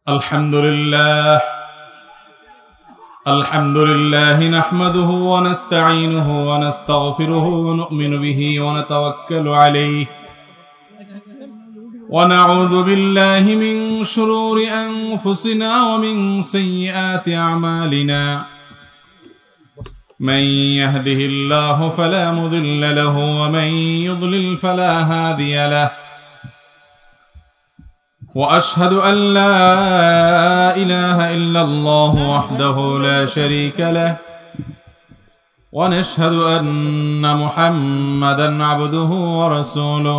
الحمد لله نحمده ونستعينه ونستغفره ونؤمن به ونتوكل عليه ونعوذ بالله من شرور أنفسنا ومن سيئات أعمالنا من يهده الله فلا مضل له ومن يضلل فلا هادي له وأشهد أن لا إله إلا الله وحده لا شريك له ونشهد أن محمدا عبده ورسوله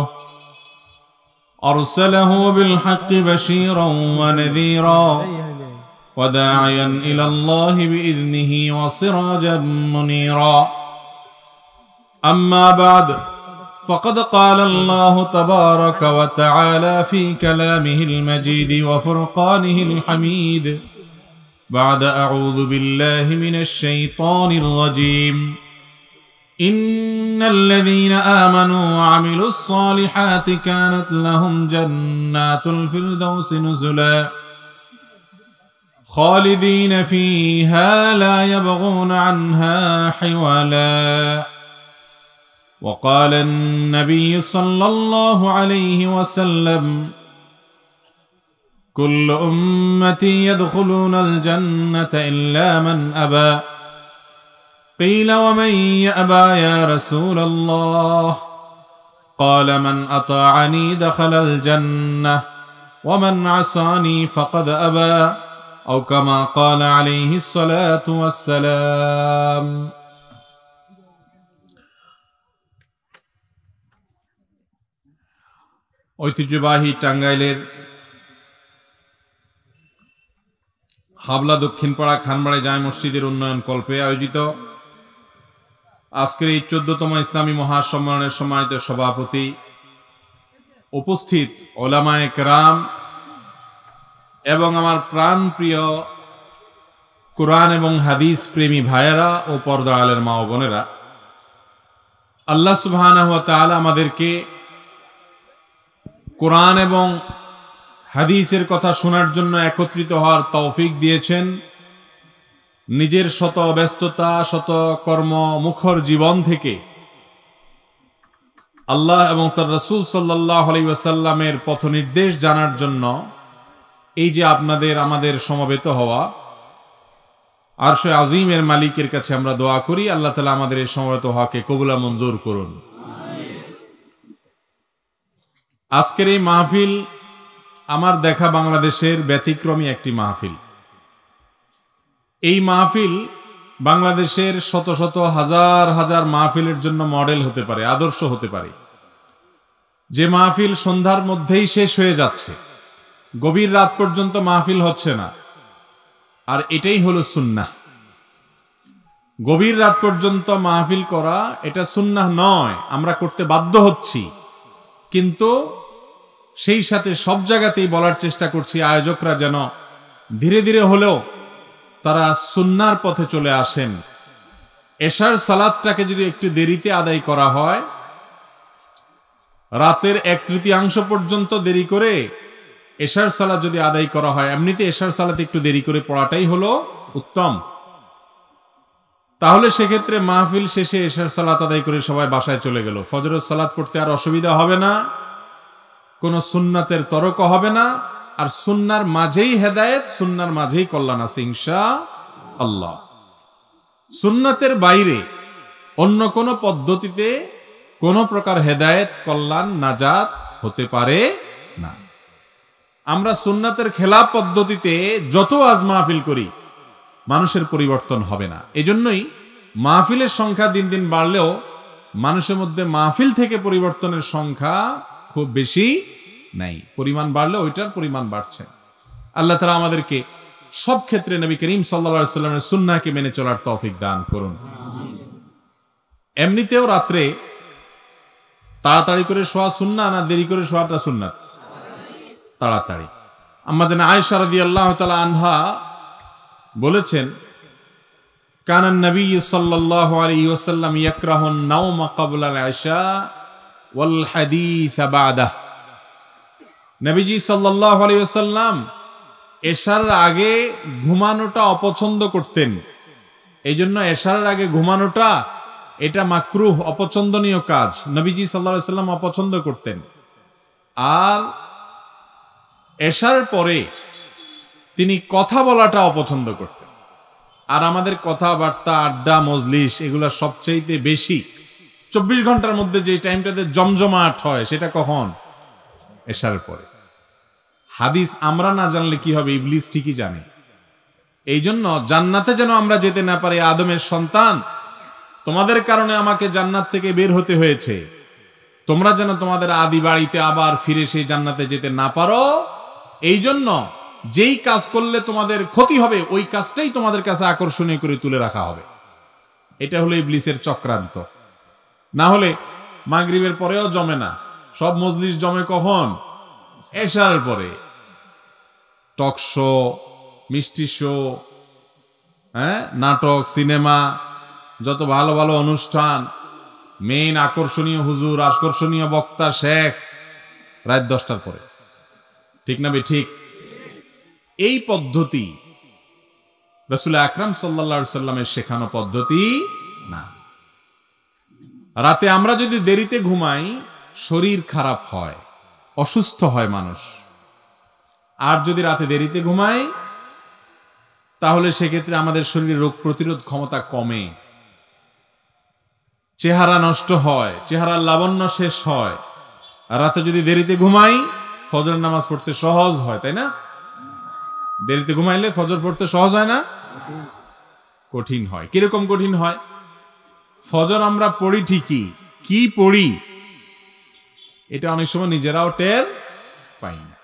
أرسله بالحق بشيرا ونذيرا وداعيا إلى الله بإذنه وسراجا منيرا أما بعد فقد قال الله تبارك وتعالى في كلامه المجيد وفرقانه الحميد بعد أعوذ بالله من الشيطان الرجيم إن الذين آمنوا وعملوا الصالحات كانت لهم جنات الفردوس نزلا خالدين فيها لا يبغون عنها حولا وقال النبي صلى الله عليه وسلم كل أمتي يدخلون الجنة إلا من أبى قيل ومن يأبى يا رسول الله قال من أطاعني دخل الجنة ومن عصاني فقد أبى أو كما قال عليه الصلاة والسلام ঐতিহ্যবাহী টাঙ্গাইলের হাবলা দক্ষিণপাড়া খানবাড়ি জামে মসজিদের উন্নয়ন কল্পে আয়োজিত আজকের এই 14তম ইসলামী মহাসম্মেলনের সম্মানিত সভাপতি, উপস্থিত ওলামায়ে কেরাম এবং আমার প্রাণপ্রিয় কোরআন এবং হাদিস প্রেমী ভাইয়েরা ও পর্দার আলের মা ও বোনেরা, আল্লাহ সুবহানাহু ওয়া তাআলা আমাদেরকে কোরআন এবং হাদিসের কথা শোনার জন্য একত্রিত হওয়ার তৌফিক দিয়েছেন। নিজের শত ব্যস্ততা, শত কর্ম মুখর জীবন থেকে আল্লাহ এবং তার রাসূল সাল্লাল্লাহু আলাইহি ওয়াসাল্লামের পথ নির্দেশ জানার জন্য এই যে আমাদের সমবেত হওয়া, আরশে আজিমের মালিকের কাছে আমরা দোয়া করি আল্লাহ তাআলা আমাদের এই সমবেত হওয়াকে কবুল মঞ্জুর করুন। আজকের এই মাহফিল আমার দেখা বাংলাদেশের ব্যতিক্রমী একটি মাহফিল। এই মাহফিল বাংলাদেশের শত শত হাজার হাজার মাহফিলের জন্য মডেল হতে পারে, আদর্শ হতে পারে। যে মাহফিল সন্ধ্যার মধ্যেই শেষ হয়ে যাচ্ছে, গভীর রাত পর্যন্ত মাহফিল হচ্ছে না, আর এটাই হলো সুন্নাহ। গভীর রাত পর্যন্ত মাহফিল করা এটা সুন্নাহ নয়, আমরা করতে বাধ্য হচ্ছি, কিন্তু সেই সাথে সব জায়গাতেই বলার চেষ্টা করছি আয়োজকরা যেন ধীরে ধীরে হলেও তারা সুন্নাহর পথে চলে আসেন। এশার সালাতটাকে যদি একটু দেরিতে আদায় করা হয়, রাতের 1/3 পর্যন্ত দেরি করে এশার সালাত যদি আদায় করা হয়, এমনিতে এশার সালাত একটু দেরি করে পড়াটাই হলো উত্তম। তাহলে সেক্ষেত্রে মাহফিল শেষে এশার সালাত আদায় করে সবাই বাসায় চলে গেল, ফজরের সালাত পড়তে আর অসুবিধা হবে না, কোনো সুন্নাতের তরক হবে না, আর সুন্নার মাঝেই হেদায়েত, সুন্নার মাঝেই কল্যাণ আছে ইনশাআল্লাহ। সুন্নাতের বাইরে অন্য কোনো পদ্ধতিতে কোনো প্রকার হেদায়েত, কল্যাণ, নাজাত হতে পারে না। আমরা সুন্নাতের খেলাফ পদ্ধতিতে যত আজ মাহফিল করি, মানুষের পরিবর্তন হবে না। এজন্যই মাহফিলের সংখ্যা দিন দিন বাড়লেও মানুষের মধ্যে মাহফিল থেকে পরিবর্তনের সংখ্যা খুব বেশি নাই। পরিমাণ বাড়লে ওইটার পরিমাণ বাড়ছে। আল্লাহ তাআলা আমাদেরকে সব ক্ষেত্রে নবী করিম সাল্লাল্লাহু আলাইহি ওয়াসাল্লামের সুন্নাহকে মেনে চলার তৌফিক দান করুন। এমনিতেও রাত্রে তাড়াতাড়ি করে শোয়া সুন্নাহ না দেরি করে শোয়াটা সুন্নাত? তাড়াতাড়ি। আম্মা জান আয়েশা রাদিয়াল্লাহু তাআলা আনহা বলেছেন, কানান নবী সাল্লাল্লাহু আলাইহি ওয়াসাল্লাম ইয়াকরাহুন নাওমা ক্বাবলা আল ইশা ওয়াল হাদিস বা'দাহ। নবীজি সাল্লাল্লাহু আলাইহি ওয়াসাল্লাম এশার আগে ঘুমানোটা অপছন্দ করতেন। এই জন্য এশার আগে ঘুমানোটা এটা মাকরুহ, অপছন্দনীয় কাজ, নবীজি সাল্লাল্লাহু আলাইহি সাল্লাম অপছন্দ করতেন। আর এশার পরে তিনি কথা বলাটা অপছন্দ করতেন। আর আমাদের কথাবার্তা, আড্ডা, মজলিস এগুলা সবচাইতে বেশি 24 ঘন্টার মধ্যে যে টাইমটাতে জমজমাট হয় সেটা কখন? এশার পরে। হাদিস আমরা না জানলে কি হবে, ইবলিস ঠিকই জানে। এই জন্য জান্নাতে যেন আমরা যেতে না পারি, আদমের সন্তান তোমাদের কারণে আমাকে জান্নাত থেকে বের হতে হয়েছে, তোমরা যেন তোমাদের আদি বাড়িতে আবার ফিরে সেই জান্নাতে যেতে না পারো, এই জন্য যেই কাজ করলে তোমাদের ক্ষতি হবে ওই কাজটাই তোমাদের কাছে আকর্ষণীয় করে তুলে রাখা হবে। এটা হলো ইবলিসের চক্রান্ত। না হলে মাগরিবের পরেও জমে না, সব মজলিস জমে কখন? এশার পরে। টক শো, মিষ্টি শো, নাটক, সিনেমা, যত ভালো ভালো অনুষ্ঠান, মেইন আকর্ষণীয় হুজুর, আকর্ষণীয় বক্তা, শেখ, রাত 10টার পরে। ঠিক না বে ঠিক? এই পদ্ধতি রাসূল আকরাম সাল্লাল্লাহু আলাইহি সাল্লামের শেখানো পদ্ধতি না। রাতে আমরা যদি দেরিতে ঘুমাই শরীর খারাপ হয়, অসুস্থ হয় মানুষ। আর যদি রাতে দেরিতে ঘুমাই তাহলে সেক্ষেত্রে আমাদের শরীরে রোগ প্রতিরোধ ক্ষমতা কমে, চেহারা নষ্ট হয়, চেহারার লাবণ্য শেষ হয়। আর রাতে যদি দেরিতে ঘুমাই ফজর নামাজ পড়তে সহজ হয়, তাই না? দেরিতে ঘুমাইলে ফজর পড়তে সহজ হয় না, কঠিন হয়। কিরকম কঠিন হয়? ফজর আমরা পড়ি ঠিকই, কি পড়ি এটা অনেক সময় নিজেরাও টের পাই না।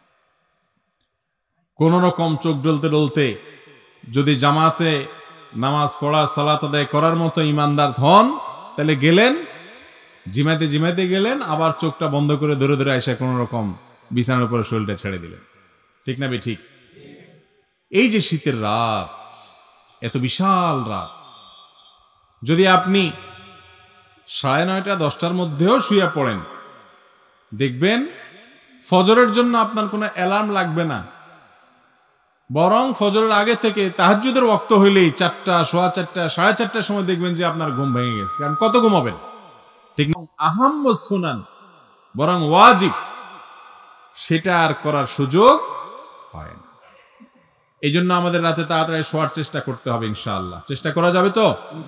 কোন রকম চোখ ডলতে ডলতে যদি জামাতে নামাজ পড়া, সালাত আদায় করার মতো ইমানদার হন, তাহলে গেলেন জিমাইতে জিমাইতে গেলেন, আবার চোখটা বন্ধ করে ধরে ধরে এসে কোন রকম বিছানার উপরে শরীরটা ছেড়ে দিলেন। ঠিক না বে ঠিক? এই যে শীতের রাত, এত বিশাল রাত, যদি আপনি 9:30 10টার মধ্যেও শুয়ে পড়েন, দেখবেন ফজরের জন্য আপনার কোনো অ্যালার্ম লাগবে না, বরং ফজরের আগে থেকে তাহাজ্জুদের ওয়াক্ত হইলেই 4টা, 4:15, 4:30টার সময় দেখবেন যে আপনার ঘুম ভেঙে গেছে। কারণ কত ঘুমাবেন? ঠিক না? আহাম সুনান, বরং ওয়াজিব, সেটা আর করার সুযোগ হয় না। এই জন্য আমাদের রাতে তাড়াতাড়ি শোয়ার চেষ্টা করতে হবে ইনশাআল্লাহ। চেষ্টা করা যাবে তো?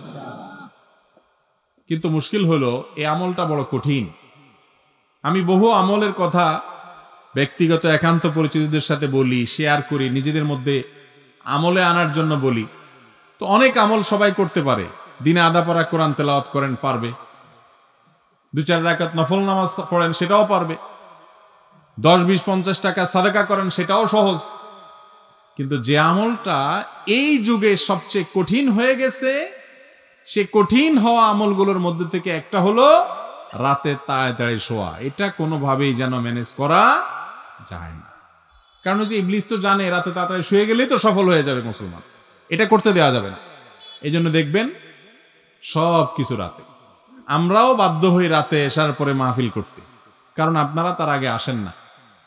কিন্তু মুশকিল হলো এই আমলটা বড় কঠিন। আমি বহু আমলের কথা ব্যক্তিগত একান্ত পরিচিতদের সাথে বলি, শেয়ার করি, নিজেদের মধ্যে আমলে আনার জন্য বলি। তো অনেক আমল সবাই করতে পারে। দিনে আধা পারা কোরআন তেলাওয়াত করেন, পারবে। 2-4 রাকাত নফল নামাজ পড়েন, সেটাও পারবে। 10, 20, 50 টাকা সাদাকা করেন, সেটাও সহজ। কিন্তু যে আমলটা এই যুগে সবচেয়ে কঠিন হয়ে গেছে, সে কঠিন হওয়া আমলগুলোর মধ্যে থেকে একটা হলো রাতে তাড়াতাড়ি শোয়া। এটা কোনোভাবেই যেন ম্যানেজ করা যায় না। কারণ যে ইবলিস তো জানে রাতে তাড়াতাড়ি শুয়ে গেলেই তো সফল হয়ে যাবে মুসলমান, এটা করতে দেওয়া যাবে না। এই জন্য দেখবেন সব কিছু রাতে। আমরাও বাধ্য হই রাতে এশার পরে মাহফিল করতে, কারণ আপনারা তার আগে আসেন না।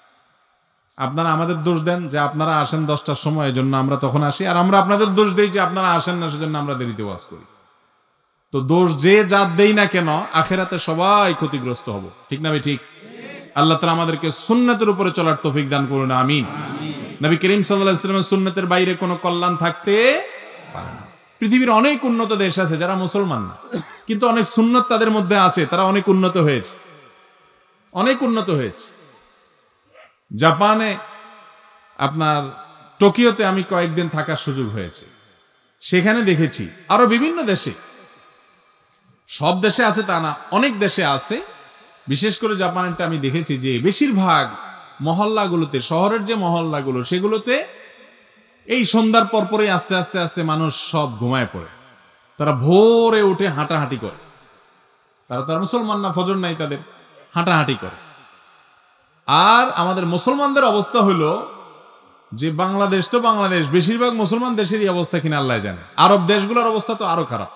আপনারা আমাদের দোষ দেন যে আপনারা আসেন 10টার সময়, এই জন্য আমরা তখন আসি। আর আমরা আপনাদের দোষ দেই যে আপনারা আসেন না, সেজন্য আমরা দেরিতে ওয়াজ করি। তো দোষ যে জাত দেই না কেন, আখেরাতে সবাই ক্ষতিগ্রস্ত হব। ঠিক না ভাই? ঠিক। আল্লাহ তাআলা আমাদেরকে সুন্নাতের উপরে চলার তৌফিক দান করুন, আমিন। নবী করিম সাল্লাল্লাহু আলাইহি ওয়াসাল্লামের সুন্নাতের বাইরে কোনো কল্যাণ থাকতে পারে না। পৃথিবীর অনেক উন্নত দেশ আছে যারা মুসলমান না, কিন্তু অনেক সুন্নত তাদের মধ্যে আছে, তারা অনেক উন্নত হয়েছে, অনেক উন্নত হয়েছে। জাপানে, আপনার টোকিওতে আমি কয়েকদিন থাকার সুযোগ হয়েছে। সেখানে দেখেছি, আরো বিভিন্ন দেশে, সব দেশে আছে তা না, অনেক দেশে আছে। বিশেষ করে জাপানেরটা আমি দেখেছি যে বেশিরভাগ মহল্লাগুলোতে, শহরের যে মহল্লাগুলো, সেগুলোতে এই সন্ধ্যার পরপরই আস্তে আস্তে আস্তে মানুষ সব ঘুমায় পড়ে। তারা ভোরে উঠে হাঁটাহাঁটি করে। তারা মুসলমান না, ফজর নাই তাদের, হাঁটাহাঁটি করে। আর আমাদের মুসলমানদের অবস্থা হলো যে বাংলাদেশ তো বাংলাদেশ, বেশিরভাগ মুসলমান দেশেরই অবস্থা কিনা আল্লাহ জানে। আরব দেশগুলোর অবস্থা তো আরো খারাপ।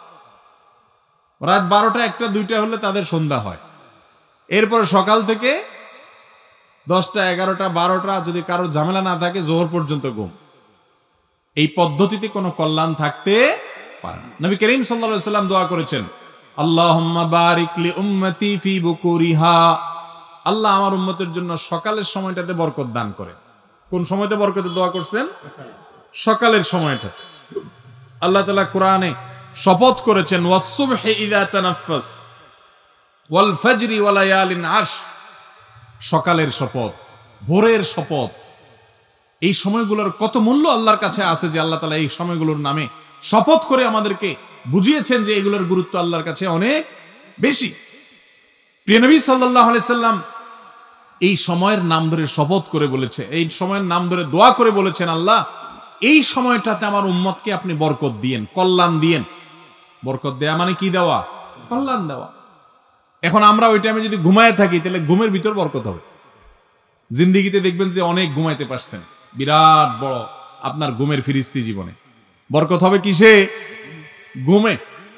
রাত 12টা, 1টা, 2টা হলে তাদের সন্ধ্যা হয়। এরপরে সকাল থেকে 10টা 11টা 12টা যদি কারো ঝামেলা না থাকে জোহর পর্যন্ত ঘুম। এই পদ্ধতিতে কোনো কল্যাণ থাকতে পারে না। নবী করিম সাল্লাল্লাহু আলাইহি ওয়াসাল্লাম দোয়া করেছেন, আল্লাহুম্মা বারিক লি উম্মতি ফি বুকুরিহা, আল্লাহ আমার উম্মতের জন্য সকালের সময়টাতে বরকত দান করে। কোন সময়তে বরকতের দোয়া করছেন? সকালের সময়টা। আল্লাহ তাআলা কোরআনে শপথ করেছেন, ওয়াস-সুবহি ইযা তানাফফাস ওয়াল ফাজরি ওয়া লায়ালিন আশ, সকালের শপথ, ভোরের শপথ। এই সময়গুলোর কত মূল্য আল্লাহর কাছে আছে যে আল্লাহ তাআলা এই সময়গুলোর নামে শপথ করে আমাদেরকে বুঝিয়েছেন যে এগুলোর গুরুত্ব আল্লাহর কাছে অনেক বেশি। প্রিয় নবী সাল্লাল্লাহু আলাইহি সাল্লাম এই সময়ের নাম ধরে শপথ করে বলেছে, এই সময়ের নাম ধরে দোয়া করে বলেছেন, আল্লাহ এই সময়টাতে আমার উম্মতকে আপনি বরকত দিয়েন, কল্যাণ দিয়েন। বরকত দেয়া মানে কি দেওয়া? কল্যাণ দেওয়া। এখন আমরা ওই টাইমে যদি ঘুমায় থাকি তাহলে ঘুমের ভিতর বরকত হবে। জিন্দেগিতে দেখবেন যে অনেক ঘুমাইতে পারছেন, বিরাট বড় আপনার ঘুমের ফিরিস্তি জীবনে। বরকত হবে কিসে? ঘুমে।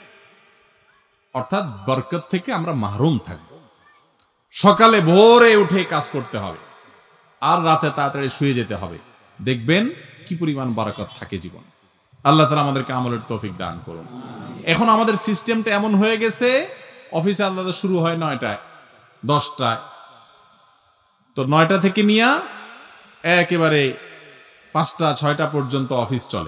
অর্থাৎ বরকত থেকে আমরা মাহরুম থাকব। সকালে ভোরে উঠে কাজ করতে হবে আর রাতে তাড়াতাড়ি শুয়ে যেতে হবে। দেখবেন কি পরিমাণ বরকত থাকে জীবনে। আল্লাহ তাআলা আমাদেরকে আমলের তৌফিক দান করুন। এখন আমাদের সিস্টেমটা এমন হয়ে গেছে, অফিসে আল্লাহ শুরু হয় 9টায় 10টায়, তো 9টা থেকে নিয়ে একেবারে 5টা 6টা পর্যন্ত অফিস চলে।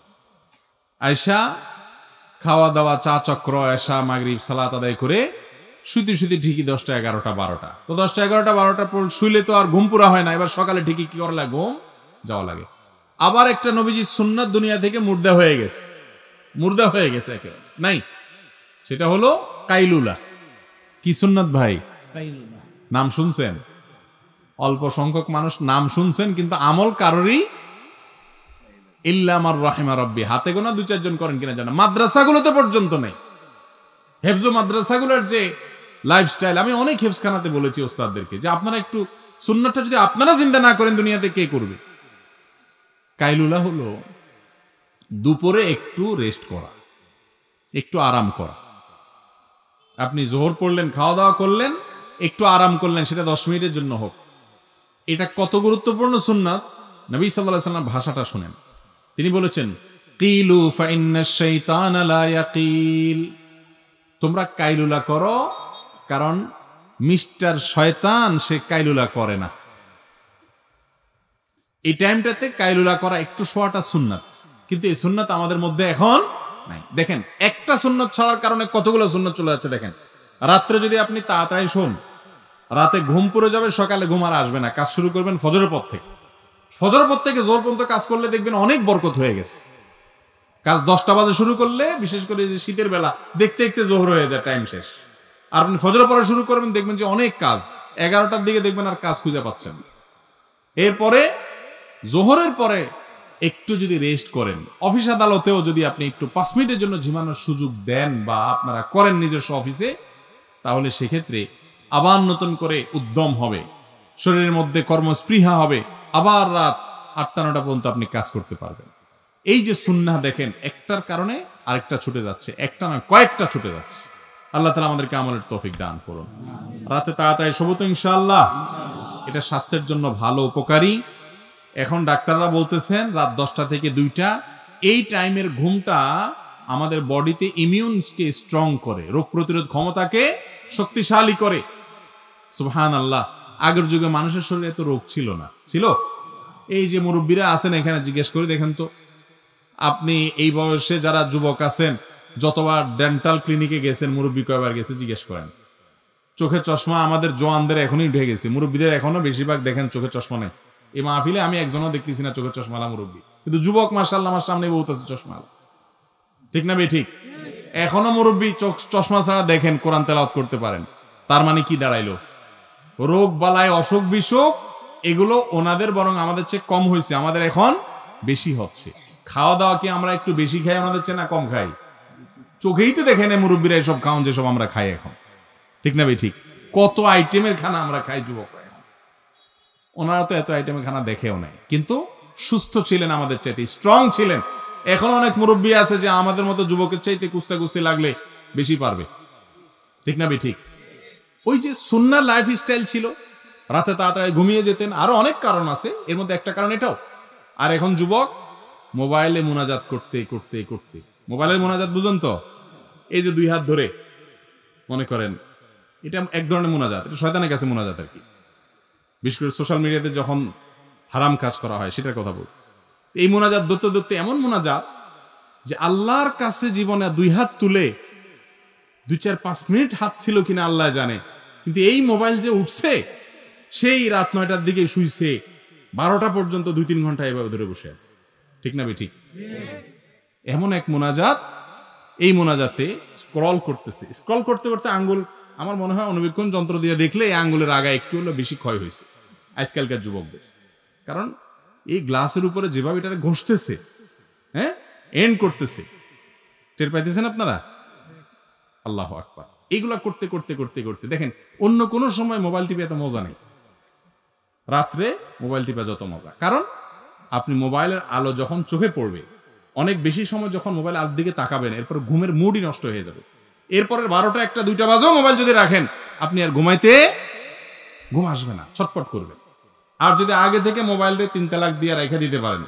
আয়সা খাওয়া দাওয়া, চা চক্র, এশা মাগরিব সালাত আদায় করে শুতে শুতে ঠিকই 10টা 11টা 12টা। তো 10টা 11টা 12টা পর শুইলে তো আর ঘুম পুরা হয় না, এবার সকালে ঠিকই কি করা লাগে? ঘুম যাওয়া লাগে। আবার একটা নবীজির সুন্নাত দুনিয়া থেকে মুর্দা হয়ে গেছে, মুর্দা হয়ে গেছে একেবারে নাই, সেটা হলো কাইলুলা। কি সুন্নাত ভাই? নাম শুনছেন? অল্প সংখ্যক মানুষ নাম শুনছেন, কিন্তু আমল কারোরই ইল্লা মার রাহিমা রাব্বি, হাতে গোনা 2-4 জন করেন কিনা জানা। মাদ্রাসাগুলোতে পর্যন্ত নেই। হেফজ মাদ্রাসাগুলোর যে লাইফস্টাইল, আমি অনেক হেফজখানাতে বলেছি ওস্তাদদেরকে যে আপনারা একটু সুন্নাতটা যদি আপনারা চিন্তা না করেন দুনিয়াতে কে করবে? কাইলুলা হলো দুপুরে একটু রেস্ট করা, একটু আরাম করা। আপনি জোহর পড়লেন, খাওয়া দাওয়া করলেন, একটু আরাম করলেন, সেটা 10 মিনিটের জন্য হোক। এটা কত গুরুত্বপূর্ণ সুন্নাত। নবী সাল্লাল্লাহু আলাইহি ওয়াসাল্লাম ভাষাটা শুনেন। তিনি বলেছেন, কিলু ফাইন্নাশ শাইতানা লা ইয়াকিল, তোমরা কাইলুলা করো, কারণ মিস্টার শয়তান সে কাইলুলা করে না। এই টাইমটাতে কাইলুলা করা, একটু শোয়াটা সুন্নাত, কিন্তু এই সুন্নাত আমাদের মধ্যে এখন নাই। দেখেন একটা সুন্নাত ছাড়ার কারণে কতগুলো সুন্নাত চলে যাচ্ছে। দেখেন রাত্রে যদি আপনি তাড়াতাড়ি শোন, রাতে ঘুম পড়ে যাবে, সকালে ঘুম আর আসবে না। কাজ শুরু করবেন ফজরের পর থেকে, ফজরের পর থেকে জোহর পর্যন্ত কাজ করলে দেখবেন অনেক বরকত হয়ে গেছে। কাজ 10টা বাজে শুরু করলে, বিশেষ করে যে শীতের বেলা, দেখতে দেখতে জোহর হয়ে যায়, টাইম শেষ। আর আপনি ফজরের পরে শুরু করবেন, দেখবেন যে অনেক কাজ, 11টার দিকে দেখবেন আর কাজ খুঁজে পাচ্ছেন। এরপরে জোহরের পরে একটু যদি রেস্ট করেন, অফিস আদালতেও যদি আপনি একটু 5 মিনিটের জন্য ঝিমানোর সুযোগ দেন বা আপনারা করেন নিজস্ব অফিসে, তাহলে সেক্ষেত্রে আবার নতুন করে উদ্যম হবে, শরীরের মধ্যে কর্মস্পৃহা হবে, আবার রাত 8টা-9টা পর্যন্ত আপনি কাজ করতে পারবেন। এই যে সুন্নাহ দেখেন, একটার কারণে আরেকটা ছুটে যাচ্ছে, একটা না কয়েকটা ছুটে যাচ্ছে। আল্লাহ তাআলা আমাদেরকে আমলের তৌফিক দান করুন। রাতে তাড়াতাড়ি শোবো তো ইনশাআল্লাহ, এটা স্বাস্থ্যের জন্য ভালো, উপকারী। এখন ডাক্তাররা বলতেছেন রাত 10টা থেকে 2টা, এই টাইমের ঘুমটা আমাদের বডিতে ইমিউনকে স্ট্রং করে, রোগ প্রতিরোধ ক্ষমতাকে শক্তিশালী করে। সুবহানাল্লাহ। আগের যুগে মানুষের শরীরে এত রোগ ছিল না, ছিল? এই যে মুরব্বীরা আছেন এখানে, জিজ্ঞেস করে দেখেন তো, আপনি এই বয়সে যারা যুবক আছেন, যতবার ডেন্টাল ক্লিনিকে গেছেন, মুরব্বী কয়বার গেছে জিজ্ঞেস করেন। চোখের চশমা আমাদের জোয়ানদের এখনই উঠে গেছে, মুরব্বীদের এখনো বেশিরভাগ দেখেন চোখের চশমা নেই। এই মাহফিলে আমি একজনও দেখতেছি না চোখের চশমালা মুরব্বী, কিন্তু যুবক মাশাআল্লাহ আমার সামনে বহুত আছে চশমালা। ঠিক না বে ঠিক? এখনো মুরব্বী চশমা ছাড়া দেখেন, কোরআন তেলাওয়াত করতে পারেন। তার মানে কি দাঁড়াইলো? রোগ বালায়, অসুখ বিসুখ এগুলো ওনাদের বরং আমাদের চেয়ে কম হয়েছে, আমাদের এখন বেশি হচ্ছে। খাওয়া দাওয়া কি আমরা একটু বেশি খাই আমাদের চেয়ে, না কম খাই? চোখেই তো দেখেন মুরব্বীরা এসব খাওয়ান যেসব আমরা খাই এখন। ঠিক না বে ঠিক? কত আইটেমের খানা আমরা খাই যুবকরা। ওনারা তো এত আইটেমের খানা দেখেও নাই, কিন্তু সুস্থ ছিলেন, আমাদের চাইতে স্ট্রং ছিলেন। এখন অনেক মুরব্বী আছে যে আমাদের মতো যুবকের চাইতে কুস্তি লাগলে বেশি পারবে। ঠিক না বে ঠিক? ওই যে সুন্নাহ লাইফ স্টাইল ছিল, রাতে তাড়াতাড়ি ঘুমিয়ে যেতেন, আরো অনেক কারণ আছে, এর মধ্যে একটা কারণ এটাও। আর এখন যুবক মোবাইলে মুনাজাত করতে করতে করতে, মোবাইলের মুনাজাত বুঝুন তো, এই যে 2 হাত ধরে মনে করেন, এটা এক ধরনের মুনাজাত, এটা শয়তানের কাছে মুনাজাত আর কি। বিশেষ করে সোশ্যাল মিডিয়াতে যখন হারাম কাজ করা হয় সেটার কথা বলছি। এই মুনাজাত ধরতে ধরতে এমন মুনাজাত যে আল্লাহর কাছে জীবনে 2 হাত তুলে 2-4-5 মিনিট হাত ছিল কিনা আল্লাহ জানে, কিন্তু এই মোবাইল যে উঠছে, সেই রাত 9টার দিকে শুইছে, 12টা পর্যন্ত 2-3 ঘন্টা এভাবে ধরে বসে আছে। ঠিক না ঠিক? এমন এক মুনাজাত, এই মুনাজাতে স্ক্রল করতেছে, স্ক্রল করতে করতে আঙ্গুল, আমার মনে হয় অনুবীক্ষণ যন্ত্র দিয়ে দেখলে এই আঙ্গুলের আগা একটু হলে বেশি ক্ষয় হয়েছে আজকালকার যুবকদের। কারণ এই গ্লাসের উপরে যেভাবে এটা ঘষতেছে, হ্যাঁ, এন্ড করতেছে, টের পাইতেছেন আপনারা? আল্লাহু আকবার। এইগুলা করতে করতে করতে করতে দেখেন, অন্য কোনো সময় মোবাইল টিপে এত মজা নেই, রাত্রে মোবাইল টিপে যত মজা। কারণ আপনি মোবাইলের আলো যখন চোখে পড়বে, অনেক বেশি সময় যখন মোবাইল আলোর দিকে তাকাবেন, এরপর ঘুমের মুডই নষ্ট হয়ে যাবে। এরপরের 12টা 1টা 2টা বাজেও মোবাইল যদি রাখেন, আপনি আর ঘুম আসবে না, ছটপট করবে। আর যদি আগে থেকে মোবাইলটা 3 তালাক দিয়ে রেখে দিতে পারেন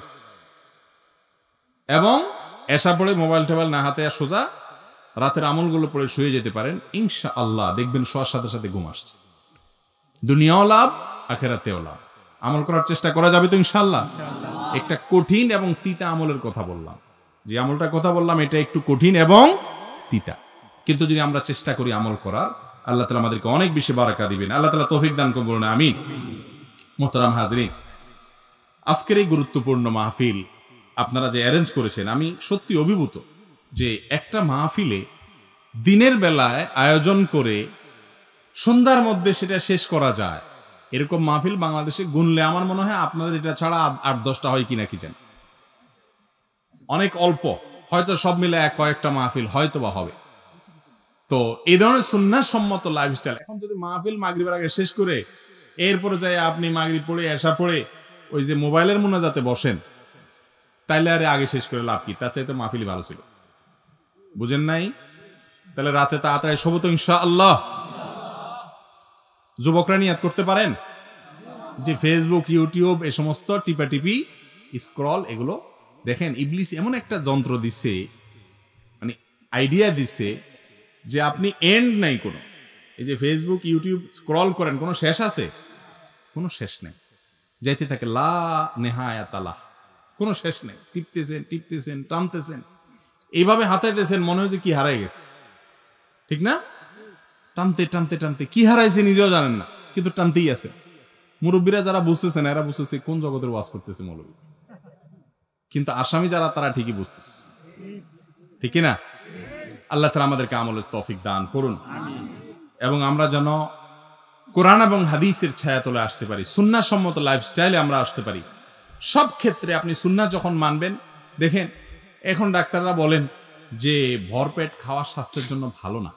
এবং এসা পড়ে মোবাইল টোবাইল না হাতে আর সোজা রাতের আমলগুলো পড়ে শুয়ে যেতে পারেন, ইনশাআল্লাহ দেখবেন শোয়ার সাথে সাথে ঘুম আসছে। দুনিয়াও লাভ, আখিরাতেও লাভ। আমল করার চেষ্টা করা যাবে তো ইনশাআল্লাহ। একটা কঠিন এবং তিতা আমলের কথা বললাম, যে আমলটার কথা বললাম এটা একটু কঠিন এবং তিতা, কিন্তু যদি আমরা চেষ্টা করি আমল করার, আল্লাহ তাআলা আমাদেরকে অনেক বেশি বারাকা দিবেন। আল্লাহ তাআলা তৌফিক দান করুন, বলুন আমিন। মোহতারাম হাজরিন, আজকের এই গুরুত্বপূর্ণ মাহফিল আপনারা যে অ্যারেঞ্জ করেছেন, আমি সত্যি অভিভূত যে একটা মাহফিলে দিনের বেলায় আয়োজন করে সন্ধ্যার মধ্যে সেটা শেষ করা যায়, এরকম মাহফিল বাংলাদেশে গুনলে আমার মনে হয় আপনাদের এটা ছাড়া 8-10টা হয় কিনা কি জানি, অনেক অল্প, হয়তো সব মিলে কয়েকটা মাহফিল হয়তো বা হবে। তো এই ধরনের সুন্নাহ সম্মত লাইফস্টাইল, এখন যদি মাহফিল মাগরিবের আগে শেষ করে এরপরে যাই আপনি মাগরিব পড়ে এশা পড়ে ওই যে মোবাইলের মুনাজাতে বসেন, তাইলে আরে আগে শেষ করে লাভ কি? তার চাইতে মাহফিলই ভালো ছিল। বুঝেন নাই? তাহলে রাতে তাড়াতাড়ি শোবো তো ইনশাআল্লাহ। যুবকরা নিয়াত করতে পারেন যে ফেসবুক, ইউটিউব এ সমস্ত টিপাটিপি, স্ক্রল, এগুলো দেখেন ইবলিস এমন একটা যন্ত্র দিচ্ছে, মানে আইডিয়া দিচ্ছে যে আপনি এন্ড নাই কোনো। এই যে ফেসবুক, ইউটিউব স্ক্রল করেন, কোনো শেষ আছে? কোনো শেষ নেই, যাইতে থাকে লা নেহায়াত আলাহ, কোনো শেষ নেই। টিপতেছেন টিপতেছেন, টানতেছেন, এইভাবে হাতাইতেছেন, মনে হয়েছে কি হারাই গেছে, ঠিক না? টানতে টানতে টানতে কি হারাইছে নিজেও জানেন না, কিন্তু টানতেই আছে। মুরব্বীরা যারা বুঝতেছেন, এরা বুঝতেছে কোন জগতের ওয়াজ করতেছে মৌলবী, কিন্তু আসামি যারা তারা ঠিকই বুঝতেছে, ঠিক না? আল্লাহ তাআলা আমাদেরকে আমলের তৌফিক দান করুন, এবং আমরা যেন কোরআন এবং হাদিসের ছায়াতলে আসতে পারি, সুন্নাহ সম্মত লাইফস্টাইলে আমরা আসতে পারি। সব ক্ষেত্রে আপনি সুন্নাহ যখন মানবেন, দেখেন এখন ডাক্তাররা বলেন যে ভরপেট খাওয়া স্বাস্থ্যের জন্য ভালো না,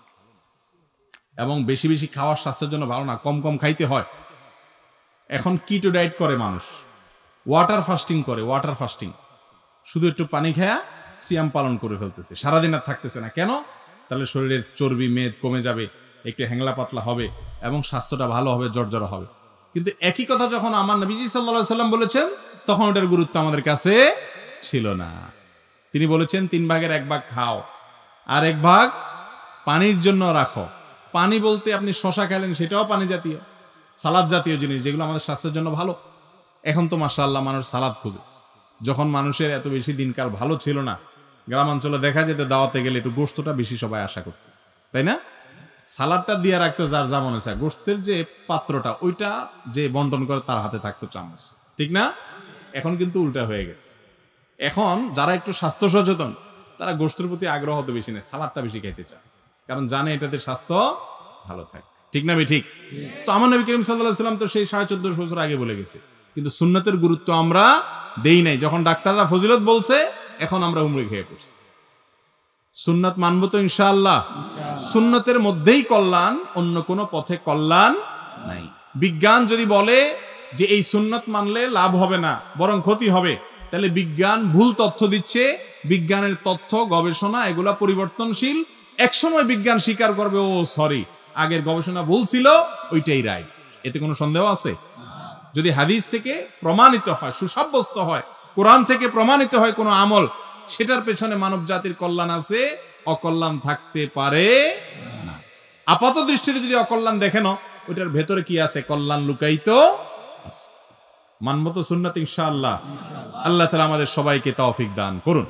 এবং বেশি বেশি খাওয়া স্বাস্থ্যের জন্য ভালো না, কম কম খাইতে হয়। এখন কিটো ডায়েট করে মানুষ, ওয়াটার ফাস্টিং করে, ওয়াটার ফাস্টিং, শুধু একটু পানি খায়া সিয়াম পালন করে ফেলতেছে, সারাদিন আর থাকতেছে না। কেন? তাহলে শরীরের চর্বি মেদ কমে যাবে, একটু হ্যাংলা পাতলা হবে এবং স্বাস্থ্যটা ভালো হবে, জর্জরা হবে। কিন্তু একই কথা যখন আমার নবীজি সাল্লাল্লাহু আলাইহি সাল্লাম বলেছেন, তখন ওটার গুরুত্ব আমাদের কাছে ছিল না। তিনি বলেছেন 3 ভাগের 1 ভাগ খাও, আর 1 ভাগ পানির জন্য রাখো। পানি বলতে আপনি শশা খেলেন, সেটাও পানি জাতীয়, সালাদ জাতীয় জিনিস, যেগুলো আমাদের স্বাস্থ্যের জন্য ভালো। এখন তো মাশাআল্লাহ মানুষ সালাদ খুঁজে। যখন মানুষের এত বেশি দিনকাল ভালো ছিল না, গ্রামাঞ্চলে দেখা যেত দাওয়াতে গেলে একটু গোশতটা বেশি সবাই আশা করত, তাই না? সালাদটা দিয়ে রাখতো যার যা মনে চায়, গোশতের যে পাত্রটা ওইটা যে বন্টন করে তার হাতে থাকতো চামচ, ঠিক না? এখন কিন্তু উল্টা হয়ে গেছে। এখন যারা একটু স্বাস্থ্য সচেতন, তারা গোশতের প্রতি আগ্রহ হতে বেশি নেই, সালাদটা বেশি খাইতে চায়, কারণ জানে এটাতে স্বাস্থ্য ভালো থাকে, ঠিক না? ঠিক। তো আমার নবী করিম সাল্লাল্লাহু আলাইহি ওয়াসাল্লাম তো সেই 1450 বছর আগে বলে গেছে, কিন্তু সুন্নতের গুরুত্ব আমরা দেই নাই। যখন ডাক্তাররা ফজিলত বলছে, এখন আমরা হুমড়ি খেয়ে পড়ছি। সুন্নাত মানবো তো ইনশাআল্লাহ। সুন্নতের মধ্যেই কল্যাণ, অন্য কোনো পথে কল্যাণ নাই। বিজ্ঞান যদি বলে যে এই সুন্নত মানলে লাভ হবে না, বরং ক্ষতি হবে, তাহলে বিজ্ঞান ভুল তথ্য দিচ্ছে। বিজ্ঞানের তথ্য, গবেষণা এগুলা পরিবর্তনশীল। একসময় বিজ্ঞান স্বীকার করবে, ও সরি, আগের গবেষণা ভুল ছিল, ওইটাই রাইট। এতে কোনো সন্দেহ আছে? যদি হাদিস থেকে প্রমাণিত হয়, সুসাব্যস্ত হয়, কোরআন থেকে প্রমাণিত হয় কোনো আমল, সেটার পেছনে মানব জাতির কল্যাণ আছে, অকল্যাণ থাকতে পারে না। আপাত দৃষ্টিতে যদি অকল্যাণ দেখেন, ওইটার ভেতরে কি আছে? কল্যাণ লুকায়িত আছে। মানব তো সুন্নাত ইনশাআল্লাহ। আল্লাহ তাআলা আমাদের সবাইকে তৌফিক দান করুন।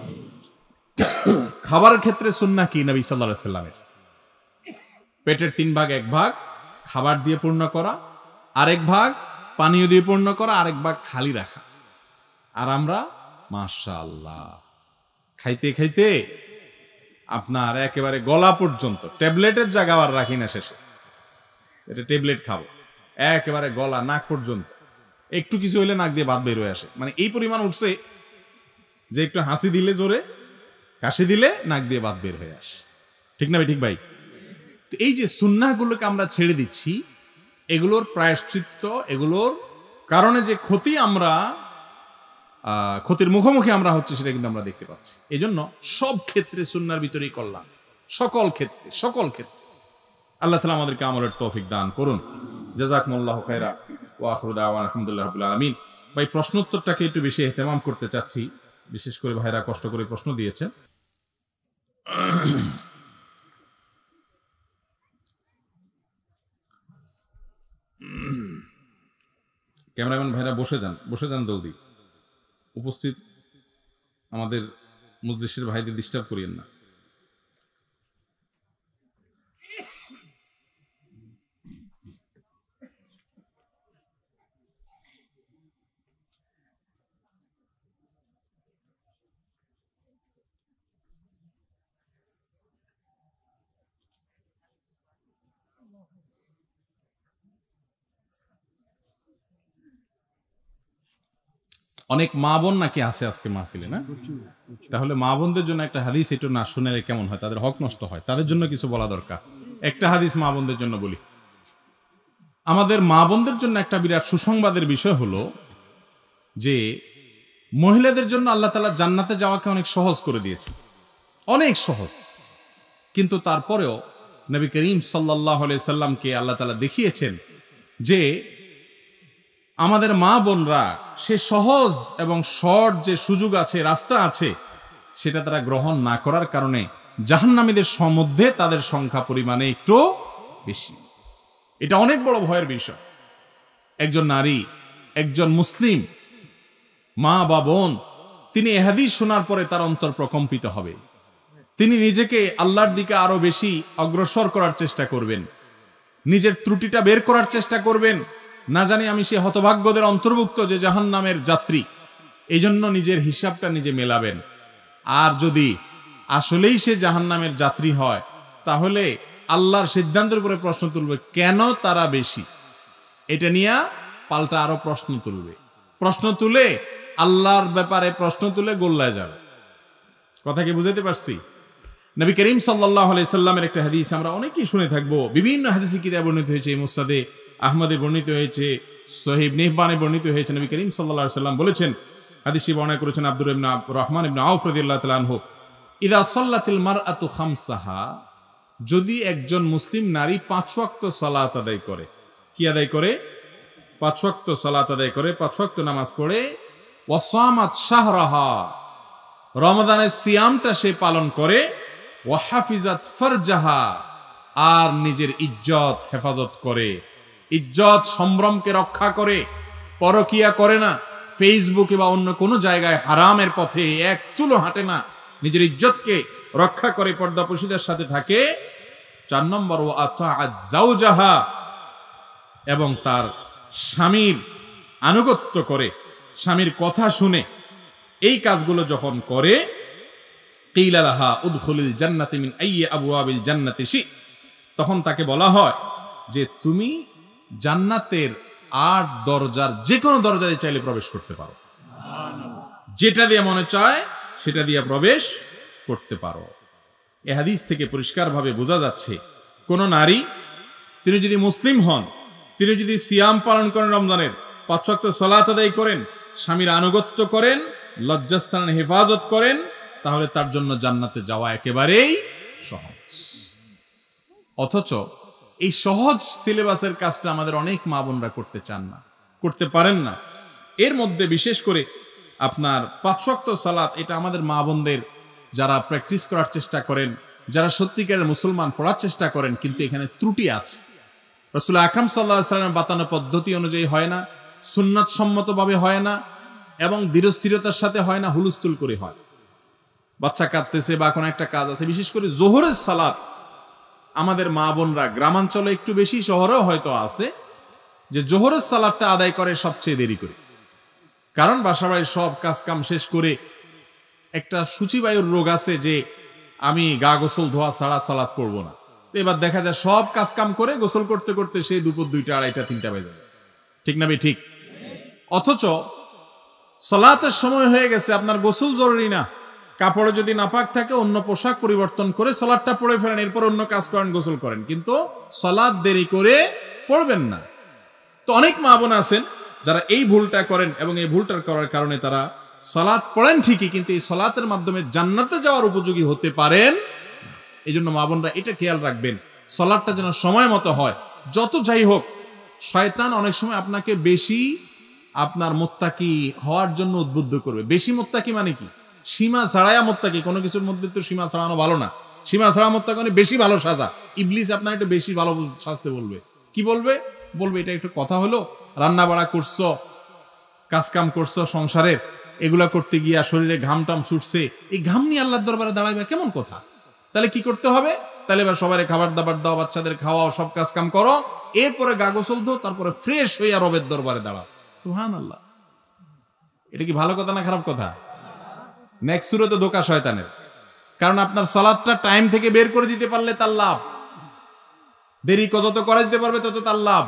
খাবারের ক্ষেত্রে সুন্নাহ কি নবী সাল্লাল্লাহু আলাইহি সাল্লামের? পেটের 3 ভাগ 1 ভাগ খাবার দিয়ে পূর্ণ করা, আরেক ভাগ পানীয় দিয়ে পূর্ণ করা, আরেক ভাগ খালি রাখা। আর আমরা মাশাআল্লাহ খাইতে খাইতে আপনার একেবারে গলা পর্যন্ত, ট্যাবলেটের জায়গা আর রাখি না শেষে, এটা ট্যাবলেট খাবো, একেবারে গলা নাক পর্যন্ত, একটু কিছু হইলে নাক দিয়ে ভাত বের হয়ে আসে। মানে এই পরিমাণ উঠছে যে একটু হাসি দিলে জোরে, কাশি দিলে নাক দিয়ে ভাত বের হয়ে আসে। ঠিক না ভাই? ঠিক ভাই? তো এই যে সুন্নাহগুলোকে আমরা ছেড়ে দিচ্ছি, এগুলোর প্রায়শ্চিত্ত, এগুলোর কারণে যে ক্ষতি, আমরা ক্ষতির মুখোমুখি আমরা হচ্ছে, সেটা কিন্তু আমরা দেখতে পাচ্ছি। এই জন্য সব ক্ষেত্রে সুন্নাহর ভিতরেই কল্যাণ, সকল ক্ষেত্রে, সকল ক্ষেত্রে। আল্লাহ তাআলা আমাদেরকে আমলের তৌফিক দান করুন। জাযাকুমুল্লাহু খায়রা ওয়া আখিরু দাওয়ানা আলহামদুলিল্লাহি রাব্বিল আলামিন। ভাই প্রশ্নোত্তরটাকে একটু বেশি ইহতিমাম করতে চাচ্ছি, বিশেষ করে ভাইরা কষ্ট করে প্রশ্ন দিয়েছেন। ক্যামেরাম্যান ভাইরা বসে যান জলদি। উপস্থিত আমাদের মজলিসের ভাইদের ডিস্টার্ব করিয়েন না। অনেক মা বোন নাকি আছে আজকে মাহফিলে, না? তাহলে মা বোনদের জন্য একটা হাদিস একটু না শুনলে কেমন হয়? তাদের হক নষ্ট হয়, তাদের জন্য কিছু বলা দরকার। একটা হাদিস মা বোনদের জন্য বলি। আমাদের মা বোনদের জন্য একটা বিরাট সুসংবাদের বিষয় হলো যে মহিলাদের জন্য আল্লাহ তাআলা জান্নাতে যাওয়াকে অনেক সহজ করে দিয়েছে, অনেক সহজ। কিন্তু তারপরেও নবী করিম সাল্লাল্লাহু আলাইহি সাল্লামকে আল্লাহ তাআলা দেখিয়েছেন যে আমাদের মা বোনরা সে সহজ এবং শর্ট যে সুযোগ আছে, রাস্তা আছে, সেটা তারা গ্রহণ না করার কারণে জাহান্নামীদের মধ্যে তাদের সংখ্যা পরিমাণে একটু বেশি। এটা অনেক বড় ভয়ের বিষয়। একজন নারী, একজন মুসলিম মা বা বোন, তিনি এ হাদিস শোনার পরে তার অন্তর প্রকম্পিত হবে। তিনি নিজেকে আল্লাহর দিকে আরো বেশি অগ্রসর করার চেষ্টা করবেন, নিজের ত্রুটিটা বের করার চেষ্টা করবেন। না জানি আমি সে হতভাগ্যদের অন্তর্ভুক্ত যে জাহান্নামের যাত্রী, এই জন্য নিজের হিসাবটা নিজে মেলাবেন। আর যদি আসলেই সে জাহান্নামের যাত্রী হয়, তাহলে আল্লাহর সিদ্ধান্তের উপরে প্রশ্ন তুলবে, কেন তারা বেশি? এটা নিয়ে পাল্টা আরো প্রশ্ন তুলবে, প্রশ্ন তুলে আল্লাহর ব্যাপারে প্রশ্ন তুলে গোল্লায় যাবে। কথা কি বুঝাতে পারছি? নবী করিম সাল্লাল্লাহু আলাইহি সাল্লামের একটা হাদিস আমরা অনেকেই শুনে থাকবো, বিভিন্ন হাদিসে কিতাবে বর্ণিত হয়েছে, মুসনাদে আহমদে বর্ণিত হয়েছে, সহিহ ইবনে হিব্বানে বর্ণিত হয়েছে। নবী করিম সাল্লাল্লাহু আলাইহি সাল্লাম বলেছেন, হাদিসটি বর্ণনা করেছেন আব্দুর রহমান ইবনে আউফ রাদিয়াল্লাহু তাআলা আনহু, ইযা সাল্লাতিল মারআতু খামসাহা, যদি একজন মুসলিম নারী 5 ওয়াক্ত সালাত আদায় করে, কি আদায় করে? 5 ওয়াক্ত সালাত আদায় করে, 5 ওয়াক্ত নামাজ পড়ে, ওয়া সামাত শাহরাহা, রমাদানের সিয়ামটা সে পালন করে, ওয়া হাফিজাত ফারজাহা, আর নিজের ইজ্জত হেফাজত করে, ইজ্জত সম্ভ্রমকে রক্ষা করে, পরকিয়া করে না, ফেসবুকে বা অন্য কোনো জায়গায় হারামের পথে এক চুলো হাঁটে না, নিজের ইজ্জতকে রক্ষা করে, পর্দাপোশীদের সাথে থাকে। 4 নম্বর, ওয়া আতাআত যাওজাহা, এবং তার স্বামীর আনুগত্য করে, স্বামীর কথা শুনে এই কাজগুলো যখন করে, কিলা লাহা উদখুলিল জান্নাতি মিন আইয়ি আবওয়াবিল জান্নাতি শি, তখন তাকে বলা হয় যে তুমি জান্নাতের 8 দরজার যে কোনো দরজা দিয়ে চাইলে প্রবেশ করতে পারো, যেটা দিয়ে মনে চায় সেটা দিয়ে প্রবেশ করতে পারো। এই হাদিস থেকে পরিষ্কারভাবে বোঝা যাচ্ছে, কোন নারী, তিনি যদি মুসলিম হন, তিনি যদি সিয়াম পালন করেন, রমজানের 5 ওয়াক্ত সালাত আদায় করেন, স্বামীর আনুগত্য করেন, লজ্জাস্থানের হেফাজত করেন, তাহলে তার জন্য জান্নাতে যাওয়া একেবারেই সহজ। অথচ এই সহজ সিলেবাসের কাজটা আমাদের অনেক মা বোনরা করতে চান না, করতে পারেন না। এর মধ্যে বিশেষ করে আপনার 5 ওয়াক্ত সালাত, এটা আমাদের মা বোনদের যারা প্র্যাকটিস করার চেষ্টা করেন, যারা সত্যিকারের মুসলমান পড়ার চেষ্টা করেন, কিন্তু এখানে ত্রুটি আছে। রাসূল আকরাম সাল্লাল্লাহু আলাইহি ওয়াসাল্লামের বাতানো পদ্ধতি অনুযায়ী হয় না, সুন্নাত সম্মতভাবে হয় না, এবং ধীরস্থিরতার সাথে হয় না, হুলস্থুল করে হয়। বাচ্চা কাঁদতেছে বা কোনো একটা কাজ আছে, বিশেষ করে জোহরের সালাত আমাদের মা বোনরা গ্রামাঞ্চলে একটু বেশি, শহরেও হয়তো আছে, যে জোহরের সালাতটা আদায় করে সবচেয়ে দেরি করে। কারণ বাসা বাড়ির সব কাজ কাম শেষ করে একটা সূচিবায়ুর রোগ আছে যে আমি গা গোসল ধোয়া ছাড়া সালাত পড়বো না। এবার দেখা যায় সব কাজ কাম করে গোসল করতে করতে সেই দুপুর 2টা, 2:30, 3টা বেজে যায়। ঠিক না ভাই? ঠিক। অথচ সালাতের সময় হয়ে গেছে, আপনার গোসল জরুরি না, কাপড়ে যদি নাপাক থাকে অন্য পোশাক পরিবর্তন করে সালাতটা পড়ে ফেলেন, এরপর অন্য কাজ করেন, গোসল করেন, কিন্তু সালাত দেরি করে পড়বেন না। তো অনেক মা বোন আছেন যারা এই ভুলটা করেন, এবং এই ভুলটার করার কারণে তারা সালাত পড়েন ঠিকই, কিন্তু এই সালাতের মাধ্যমে জান্নাতে যাওয়ার উপযোগী হতে পারেন। এই জন্য মা বোনরা এটা খেয়াল রাখবেন, সালাতটা যেন সময় মতো হয়। যত যাই হোক, শয়তান অনেক সময় আপনাকে বেশি আপনার মুত্তাকি হওয়ার জন্য উদ্বুদ্ধ করবে। বেশি মুত্তাকি মানে কি? সীমা ছাড়ায়া মুত্তাকি। কোনো কিছুর মধ্যে তো সীমা ছাড়ানো ভালো না। সীমা ছাড়া মুত্তাকি মানে বেশি ভালো সাজা। ইবলিস আপনার একটু বেশি ভালো সাজতে বলবে। কি বলবে? বলবে এটা একটু কথা হলো, রান্না বাড়া করছো, কাজ কাম করছো সংসারের, এগুলা করতে গিয়া শরীরে ঘাম টাম ছুটছে, এই ঘাম নিয়ে আল্লাহর দরবারে দাঁড়াইবা কেমন কথা? তাহলে কি করতে হবে? তাহলে এবার সবাই খাবার দাবার দাও, বাচ্চাদের খাওয়াও, সব কাজ কাম করো, এরপরে গা গোসল দাও, তারপরে ফ্রেশ হইয়া রবের দরবারে দাঁড়াও। সুবহানাল্লাহ। এটা কি ভালো কথা না খারাপ কথা? নেক্সট সুরতে ধোঁকা শয়তানের। কারণ আপনার সালাতটা টাইম থেকে বের করে দিতে পারলে তার লাভ, দেরি যত করা দিতে পারবে তত তার লাভ।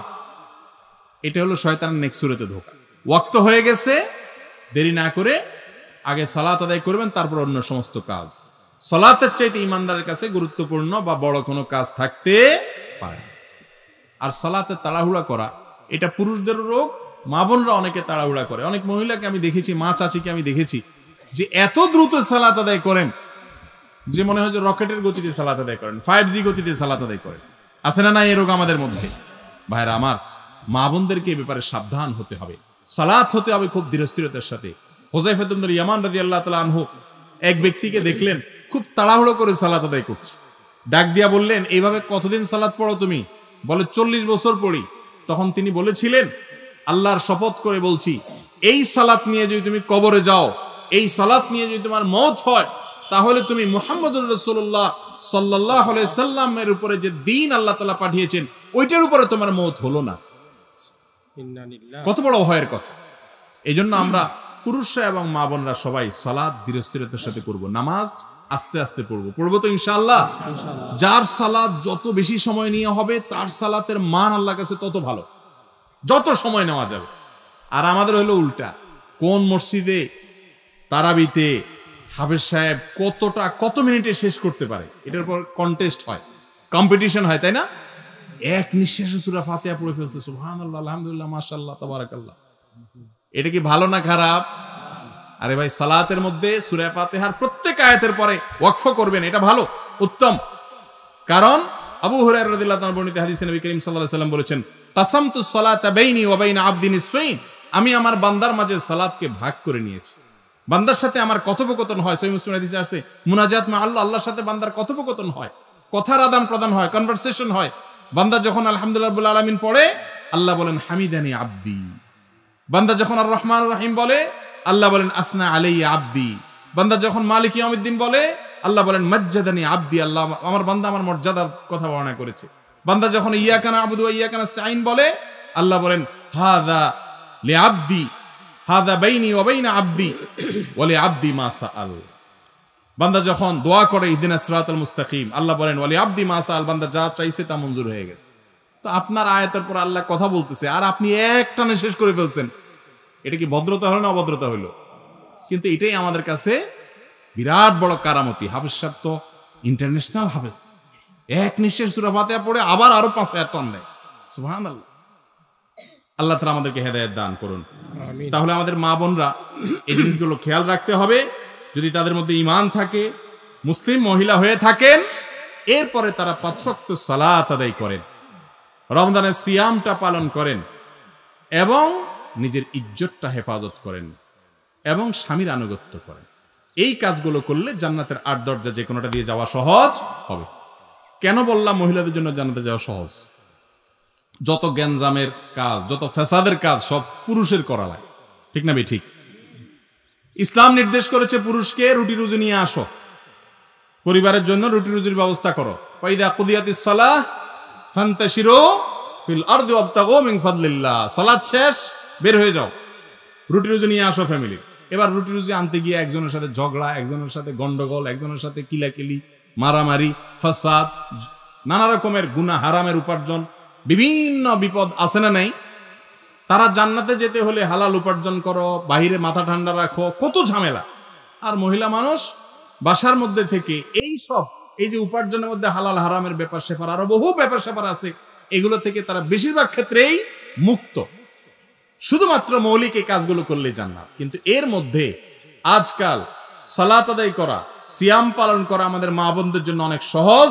এটা হলো শয়তানের নেক্সট সুরতে ধোঁকা। ওয়াক্ত হয়ে গেছে, দেরি না করে আগে সালাত আদায় করবেন, তারপর অন্য সমস্ত কাজ। সালাতের চাইতে ইমানদারের কাছে গুরুত্বপূর্ণ বা বড় কোনো কাজ থাকতে পারে। আর সালাতে তাড়াহুড়া করা এটা পুরুষদের রোগ, মা বোনরা অনেকে তাড়াহুড়া করে। অনেক মহিলাকে আমি দেখেছি, মা চাচিকে আমি দেখেছি, যে এত দ্রুত সালাত আদায় করেন যে মনে হয় যে রকেটের গতিতে সালাত আদায় করেন, 5G গতিতে সালাত আদায় করেন। আছে না? না এই রোগ আমাদের মধ্যে? ভাইরা আমার, মা বোনদেরকে এই ব্যাপারে সাবধান হতে হবে। সালাত হতে হবে খুব ধীরস্থিরতার সাথে। হুযায়ফা ইবনে ইয়ামান রাদিয়াল্লাহু তাআলা আনহু এক ব্যক্তিকে দেখলেন খুব তাড়াহুড়ো করে সালাত আদায় করছে। ডাক দিয়া বললেন, এইভাবে কতদিন সালাত পড়ো তুমি? বলে 40 বছর পড়ি। তখন তিনি বলেছিলেন, আল্লাহর শপথ করে বলছি, এই সালাত নিয়ে যদি তুমি কবরে যাও, এই সালাত নিয়ে যদি তোমার মওত হয়, তাহলে তুমি মুহাম্মদুর রাসূলুল্লাহ সাল্লাল্লাহু আলাইহি সাল্লামের উপরে যে দ্বীন আল্লাহ তাআলা পাঠিয়েছেন, ওইটার উপরে তোমার মওত হলো না। কত বড় ভয়ের কথা! এই জন্য আমরা পুরুষরা এবং মা বোনরা সবাই সালাত ধীরস্থিরতার সাথে করব, নামাজ আস্তে আস্তে পড়বো তো ইনশাআল্লাহ। যার সালাত যত বেশি সময় নিয়ে হবে, তার সালাতের মান আল্লাহর কাছে তত ভালো, যত সময় নেওয়া যাবে। আর আমাদের হলো উল্টা। কোন মসজিদে তারাবিতে হাফেজ সাহেব কত মিনিটে শেষ করতে পারে, এটার উপর কন্টেস্ট হয়, কম্পিটিশন হয়, তাই না? এক নিঃশ্বাসে সূরা ফাতিহা পড়ে ফেলছে, সুবহানাল্লাহ, আলহামদুলিল্লাহ, মাশাআল্লাহ, তাবারাকাল্লাহ। এটা কি ভালো না খারাপ? আরে ভাই, সালাতের মধ্যে সূরা ফাতিহার প্রত্যেক আয়াতের পরে ওয়াকফ করবেন, এটা ভালো, উত্তম। কারণ আবু হুরায়রা রাদিয়াল্লাহু তাআলা বর্ণিত হাদিসে নবী করিম সাল্লাল্লাহু আলাইহি ওয়াসাল্লাম বলেছেন, কাসামতু সালাতা বাইনি ওয়া বাইনা আবদি নিসফাইন, আমি আমার বান্দার মাঝে সালাতকে ভাগ করে নিয়েছি। বান্দার সাথে আমার কথোপকথন হয়, সহিহ মুসলিম হাদিসে আছে, মুনাজাত মা আল্লাহ, আল্লাহর সাথে বান্দার কথোপকথন হয়, কথার আদান প্রদান হয়, কনভারসেশন হয়। বান্দা যখন আলহামদুলিল্লাহ রাব্বুল আলামিন পড়ে, আল্লাহ বলেন হামিদানি আবদি। বান্দা যখন আর রহমান রহিম বলে, আল্লাহ বলেন আসনা আলাইয়া আবদি। বান্দা যখন মালিক ইয়াউমিদ্দিন বলে, আল্লাহ বলেন মাজ্জাদানি আবদি, আল্লাহ আমার বান্দা আমার মর্যাদার কথা বর্ণনা করেছে। বান্দা যখন ইয়াকা না'বুদু ওয়া ইয়াকা নাস্তাঈন বলে, আল্লাহ বলেন হাযা লিআবদি, হাযা বাইনি ওয়া বাইনা আবদি ওয়া লিআবদি মা সাআল। বান্দা যখন দোয়া করে ইহদিনাস সিরাতাল মুস্তাকিম, আল্লাহ বলেন ওয়া লিআবদি মা সাআল, বান্দা যা চাইছে তা মঞ্জুর হয়ে গেছে। তো আপনার আয়াতের পর আল্লাহ কথা বলতেছে, আর আপনি এক টানে শেষ করে ফেলছেন। এটা কি ভদ্রতা হলো না অভদ্রতা হলো? কিন্তু এটাই আমাদের কাছে বিরাট বড় কারামতি। হাফেজ সাহেব তো ইন্টারন্যাশনাল হাফেজ, এক নিঃশ্বাস সূরা ফাতিহা পড়ে আবার আরো 5 আয়াত টান দেয়। সুবহানাল্লাহ। আল্লাহ তাআলা আমাদেরকে হেদায়েত দান করুন। তাহলে আমাদের মা বোনরা এই জিনিসগুলো খেয়াল রাখতে হবে। যদি তাদের মধ্যে ঈমান থাকে, মুসলিম মহিলা হয়ে থাকেন, এরপরে তারা 5 ওয়াক্ত সালাত আদায় করেন, রমজানের সিয়ামটা পালন করেন এবং নিজের ইজ্জতটা হেফাজত করেন এবং স্বামীর আনুগত্য করেন, এই কাজগুলো করলে জান্নাতের 8 দরজা যে কোনোটা দিয়ে যাওয়া সহজ হবে। কেন বললাম মহিলাদের জন্য জান্নাতে যাওয়া সহজ? যত গ্যাঞ্জামের কাজ, যত ফ্যাসাদের কাজ সব পুরুষের করা লাগে, ঠিক না? ঠিক। ইসলাম নির্দেশ করেছে পুরুষকে রুটি রুজি নিয়ে আসো, পরিবারের জন্য রুটি রুজির ব্যবস্থা করো। ফাইদা কুদিয়াতিস সালাহ ফান্তাশিরু ফিল আরদি ওয়াবতাগু মিন ফাদলিল্লাহ। সালাত শেষ, বের হয়ে যাও, রুটি রুজি নিয়ে আসো ফ্যামিলি। এবার রুটি রুজি আনতে গিয়ে একজনের সাথে ঝগড়া, একজনের সাথে গন্ডগোল, একজনের সাথে কিলাকিলি, মারামারি, ফাসাদ, নানা রকমের গুনাহ, হারামের উপার্জন, বিভিন্ন বিপদ আছে না নাই? তারা জান্নাতে যেতে হলে হালাল উপার্জন করো, বাহিরে মাথা ঠান্ডা রাখো, কত ঝামেলা। আর মহিলা মানুষ বাসার মধ্যে থেকে এই সব, এই যে উপার্জনের মধ্যে হালাল হারামের ব্যাপার স্যাপার, আরো বহু ব্যাপার স্যাপার আছে, এগুলো থেকে তারা বেশিরভাগ ক্ষেত্রেই মুক্ত। শুধুমাত্র মৌলিক এই কাজগুলো করলে জান্নাত। কিন্তু এর মধ্যে আজকাল সালাত আদায় করা, সিয়াম পালন করা আমাদের মা বোনদের জন্য অনেক সহজ,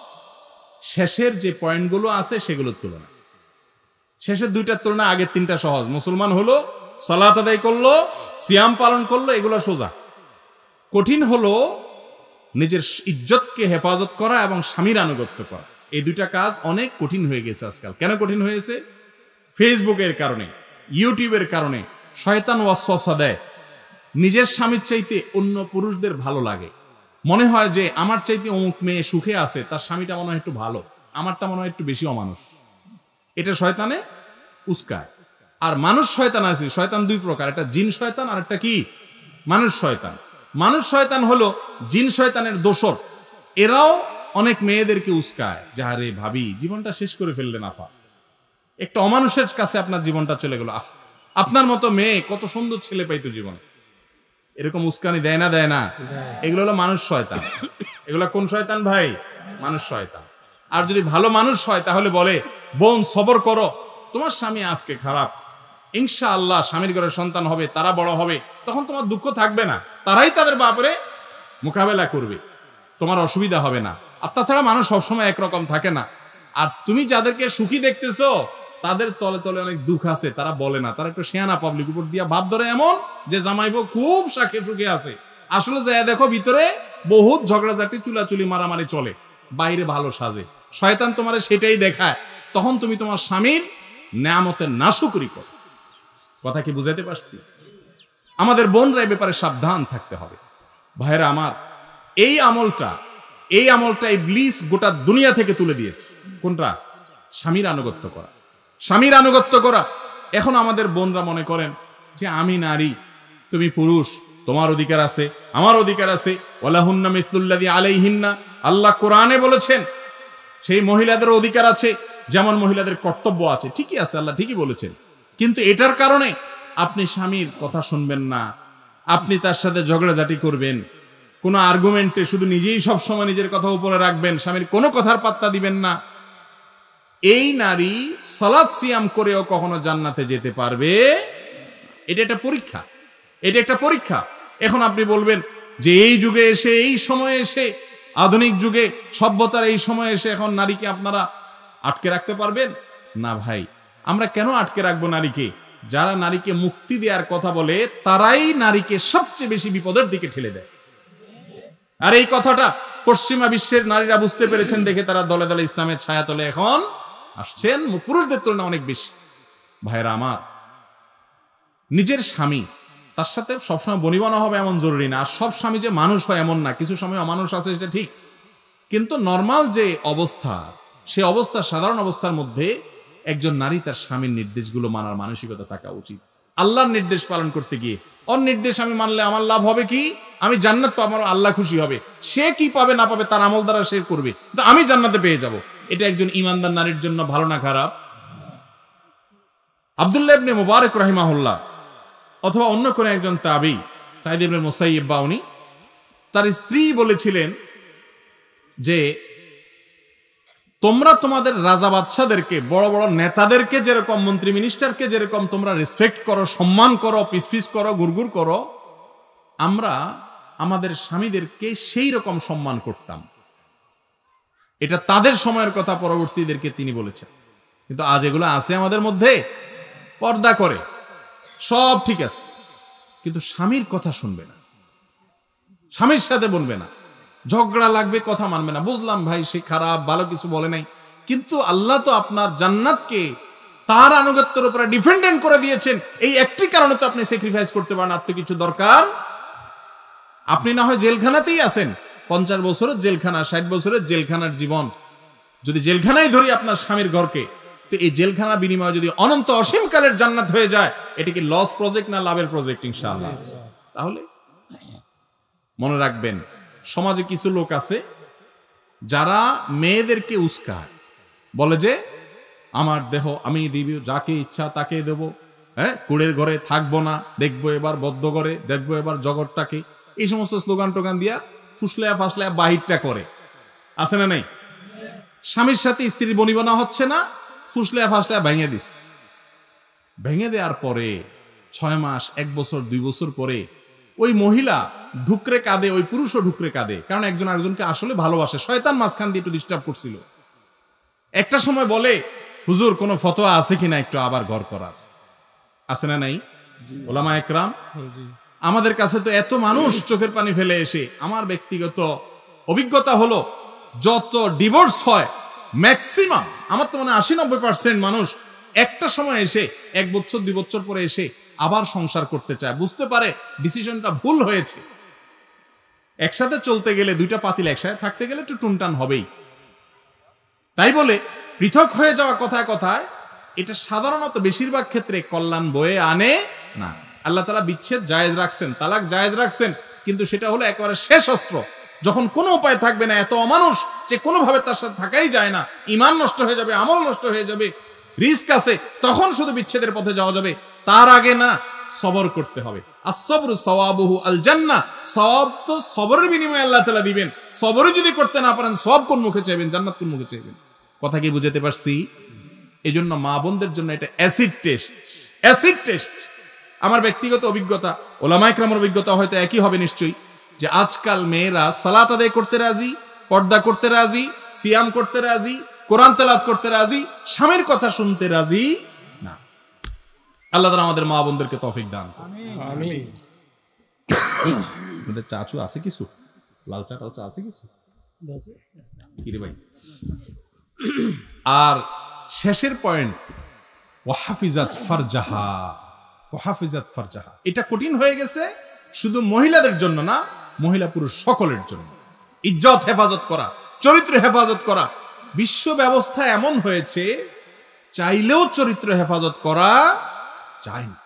শেষের যে পয়েন্টগুলো আছে সেগুলোর তুলনা। শেষের 2টার তুলনা আগের 3টা সহজ। মুসলমান হলো, সালাত আদায় করলো, সিয়াম পালন করলো, এগুলো সোজা। কঠিন হলো নিজের ইজ্জতকে হেফাজত করা এবং স্বামীর আনুগত্য করা। এই 2টা কাজ অনেক কঠিন হয়ে গেছে আজকাল। কেন কঠিন হয়েছে? ফেসবুকের কারণে, ইউটিউবের কারণে শয়তান ওয়াসওয়াসা দেয়। নিজের স্বামীর চাইতে অন্য পুরুষদের ভালো লাগে, মনে হয় যে আমার চাইতে অমুক মেয়ে সুখে আছে, তার স্বামীটা মনে হয় একটু ভালো, আমারটা মনে হয় একটু বেশি অমানুষ। এটা শয়তানে উস্কায়। আর মানুষ শয়তান আছে, শয়তান 2 প্রকার, একটা জিন শয়তান আর একটা কি মানুষ শয়তান। মানুষ শয়তান হলো জিন শয়তানের দোসর। এরাও অনেক মেয়েদেরকে উস্কায়, যাহারে ভাবি জীবনটা শেষ করে ফেললেন আপা, একটা অমানুষের কাছে আপনার জীবনটা চলে গেল, আপনার মতো মেয়ে কত সুন্দর ছেলে পাইতো জীবন। এরকম উস্কানি দেয় না? দেয় না? এগুলো হলো মানুষ শয়তান। এগুলো কোন শয়তান ভাই? মানুষ শয়তান। আর যদি ভালো মানুষ হয় তাহলে বলে, বোন সবর করো, তোমার স্বামী আজকে খারাপ, ইনশাআল্লাহ স্বামীর ঘরে সন্তান হবে, তারা বড় হবে, তখন তোমার দুঃখ থাকবে না, তারাই তাদের বাপরে মোকাবেলা করবে, তোমার অসুবিধা হবে না। আর তাছাড়া মানুষ সবসময় একরকম থাকে না। আর তুমি যাদেরকে সুখী দেখতেছো তাদের তলে তলে অনেক দুঃখ আছে, তারা বলে না, তারা একটু শেয়ানা পাবলিক উপর দিয়া ভাব ধরে এমন যে জামাইবো খুব সাখে সুখে আছে, আসলে যায় দেখো ভিতরে বহুত ঝগড়াঝাটি, চুলাচুলি, মারামারি চলে, বাইরে ভালো সাজে। শয়তান তোমারে সেটাই দেখায়, তখন তুমি তোমার স্বামীর নেয়ামতের নাশুকরি করো। কথা কি বুঝাতে পারছি? আমাদের বোনরা এই ব্যাপারে সাবধান থাকতে হবে। ভাইরা আমার, এই আমলটা ইবলিস গোটা দুনিয়া থেকে তুলে দিয়েছে। কোনটা? স্বামীর আনুগত্য করা, স্বামীর আনুগত্য করা। এখন আমাদের বোনরা মনে করেন যে আমি নারী, তুমি পুরুষ, তোমার অধিকার আছে, আমার অধিকার আছে। ওয়ালাহুন্না মিসলুল্লাযী আলাইহিন্না, আল্লাহ কোরআনে বলেছেন সেই মহিলাদের অধিকার আছে যেমন মহিলাদের কর্তব্য আছে। ঠিকই আছে, আল্লাহ ঠিকই বলেছেন। কিন্তু এটার কারণে আপনি স্বামীর কথা শুনবেন না, আপনি তার সাথে ঝগড়াঝাটি করবেন, কোনো আর্গুমেন্টে শুধু নিজেই সবসময় নিজের কথা উপরে রাখবেন, স্বামীর কোনো কথার পাত্তা দিবেন না। এই নারী সালাত সিয়াম করেও কখনো জান্নাতে যেতে পারবে? এটা একটা পরীক্ষা, এটা একটা পরীক্ষা। এখন আপনি বলবেন যে এই যুগে এসে, এই সময়ে এসে, আধুনিক যুগে, সভ্যতার এই সময়ে এসে এখন নারীকে আপনারা আটকে রাখতে পারবেন না? ভাই, আমরা কেন আটকে রাখবো নারীকে? যারা নারীকে মুক্তি দেওয়ার কথা বলে তারাই নারীকে সবচেয়ে বেশি বিপদের দিকে ঠেলে দেয়। আর এই কথাটা পশ্চিমা বিশ্বের নারীরা বুঝতে পেরেছেন দেখে তারা দলে দলে ইসলামের ছায়া তলে এখন আসছেন, পুরুষদের তুলনায় অনেক বেশি। ভাইরা আমার, নিজের স্বামী, তার সাথে সবসময় বনিবনা হবে এমন জরুরি না। আর সব স্বামী যে মানুষ হয় এমন না, কিছু সময় অমানুষ আছে, সেটা ঠিক। কিন্তু নর্মাল যে অবস্থা, সে অবস্থা, সাধারণ অবস্থার মধ্যে একজন নারী তার স্বামীর নির্দেশগুলো মানার মানসিকতা থাকা উচিত। আল্লাহর নির্দেশ পালন করতে গিয়ে ওর নির্দেশ আমি মানলে আমার লাভ হবে কি? আমি জান্নাত পাবো, আমার আল্লাহ খুশি হবে। সে কি পাবে না পাবে তার আমল দ্বারা সে করবে, তো আমি জান্নাতে পেয়ে যাব। এটা একজন ইমানদার নারীর জন্য ভালো না খারাপ? আব্দুল্লাহ ইবনে মুবারক রাহিমাহুল্লাহ অথবা অন্য কোন একজন তাবী, সাঈদ ইবনে মুসাইয়্যিব বা উনি, তার স্ত্রী বলেছিলেন যে তোমরা তোমাদের রাজা বাদশাদেরকে, বড় বড় নেতাদেরকে যেরকম, মন্ত্রী মিনিস্টারকে যেরকম তোমরা রেসপেক্ট করো, সম্মান করো, পিস করো, গুড়গুড় করো, আমরা আমাদের স্বামীদেরকে সেই রকম সম্মান করতাম। এটা তাদের সময়ের কথা, পরবর্তীদেরকে তিনি বলেছেন। কিন্তু আজ এগুলো আছে আমাদের মধ্যে, পর্দা করে সব ঠিক আছে, কিন্তু স্বামীর কথা শুনবে না, স্বামীর সাথে বলবে না, ঝগড়া লাগবে, কথা মানবে না। বুঝলাম ভাই সে খারাপ, ভালো কিছু বলে নাই, কিন্তু আল্লাহ তো আপনার জান্নাতকে তার আনুগত্যের উপরে ডিপেন্ডেন্ট করে দিয়েছেন। এই একটি কারণে তো আপনি স্যাক্রিফাইস করতে পারেন, আর তো কিছু দরকার। আপনি না হয় জেলখানাতেই আছেন, 50 বছরের জেলখানা, 60 বছরের জেলখানার জীবন, যদি জেলখানাই ধরি আপনার স্বামীর ঘরকে, তো এই জেলখানা বিনিময়ে যদি অনন্ত অসীমকালের জান্নাত হয়ে যায়, এটা কি লস প্রজেক্ট না লাভের প্রজেক্ট? ইনশাআল্লাহ। তাহলে মনে রাখবেন, সমাজে কিছু লোক আছে যারা মেয়েদেরকে উস্কায়, বলে যে আমার দেহ আমি দিব, যাকে ইচ্ছা তাকে দেব, হ্যাঁ, কুড়ের ঘরে থাকবো না, দেখবো এবার বদ্ধ করে, দেখবো এবার জগৎটাকে, এই সমস্ত স্লোগান টোগান দিয়া ফুসলায়া ফাসলায়া বাহিরটা করে, আছে না নাই? স্বামীর সাথে স্ত্রীর বনিবনা হচ্ছে না, ফুসলায়া ফাসলায়া ভেঙে দিস। ভেঙে দেওয়ার পরে 6 মাস, 1 বছর, 2 বছর পরে ওই মহিলা ঢুকরে কাঁদে, ওই পুরুষও ঢুকরে কাঁদে, কারণ একজন আরেকজনকে আসলে ভালোবাসে, শয়তান মাঝখান দিয়ে একটু ডিস্টার্ব করছিল। একটা সময় বলে, হুজুর কোনো ফতোয়া আছে কিনা একটু আবার ঘর করার, আছে না নাই? ওলামা একরাম, আমাদের কাছে তো এত মানুষ চোখের পানি ফেলে এসে, আমার ব্যক্তিগত অভিজ্ঞতা হলো যত ডিভোর্স হয় ম্যাক্সিমাম, আমার তো মনে হয় 80-90% মানুষ একটা সময় এসে 1 বছর 2 বছর পরে এসে আবার সংসার করতে চায়, বুঝতে পারে ডিসিশনটা ভুল হয়েছে। একসাথে চলতে গেলে, 2টা পাতিল একসাথে থাকতে গেলে একটু টুনটান হবেই। তাই বলে পৃথক হয়ে যাওয়া কথায় কথায় এটা সাধারণত বেশিরভাগ ক্ষেত্রে কল্যাণ বয়ে আনে না। আল্লাহ তাআলা বিচ্ছেদ জায়েজ রাখছেন, তালাক জায়েজ রাখছেন, কিন্তু সেটা হলো একেবারে শেষ অস্ত্র। যখন কোনো উপায় থাকবে না, এত অমানুষ যে কোনোভাবে তার সাথে থাকাই যায় না, ঈমান নষ্ট হয়ে যাবে, আমল নষ্ট হয়ে যাবে, রিস্ক আছে, তখন শুধু বিচ্ছেদের পথে যাওয়া যাবে। তার আগে না, সবর করতে হবে। as-sabru sawabuhu al-jannah, সওয়াব তো সবরের বিনিময়ে আল্লাহ তাআলা দিবেন। সবরই যদি করতে না পারেন, সওয়াব কোন মুখে চাইবেন, জান্নাত কোন মুখে চাইবেন? কথা কি বুঝাতে পারছি? এজন্য মা বোনদের জন্য এটা অ্যাসিড টেস্ট, অ্যাসিড টেস্ট। আমার ব্যক্তিগত অভিজ্ঞতা, ওলামা ইকরামের অভিজ্ঞতা হয়তো একই হবে নিশ্চয়ই, যে আজকাল মেয়েরা সালাত আদায় করতে রাজি, পর্দা করতে রাজি, সিয়াম করতে রাজি, কোরআন তেলাওয়াত করতে রাজি, স্বামীর কথা শুনতে রাজি না। আল্লাহ তাআলা আমাদের মা বোনদেরকে তৌফিক দান করুন। আমিন। আমাদের চাচু আছে কিছু, লাল চা টাল চা আছে কিছু, কি রে ভাই? আর শেষের পয়েন্ট, ওয়াহাফিজাত ফারজাহা, ওয়াহাফিজাত ফারজাহা। এটা কঠিন হয়ে গেছে শুধু মহিলাদের জন্য না, মহিলা পুরুষ সকলের জন্য। ইজ্জত হেফাজত করা, চরিত্র হেফাজত করা। বিশ্ব ব্যবস্থা এমন হয়েছে, চাইলেও চরিত্র হেফাজত করা যায় না,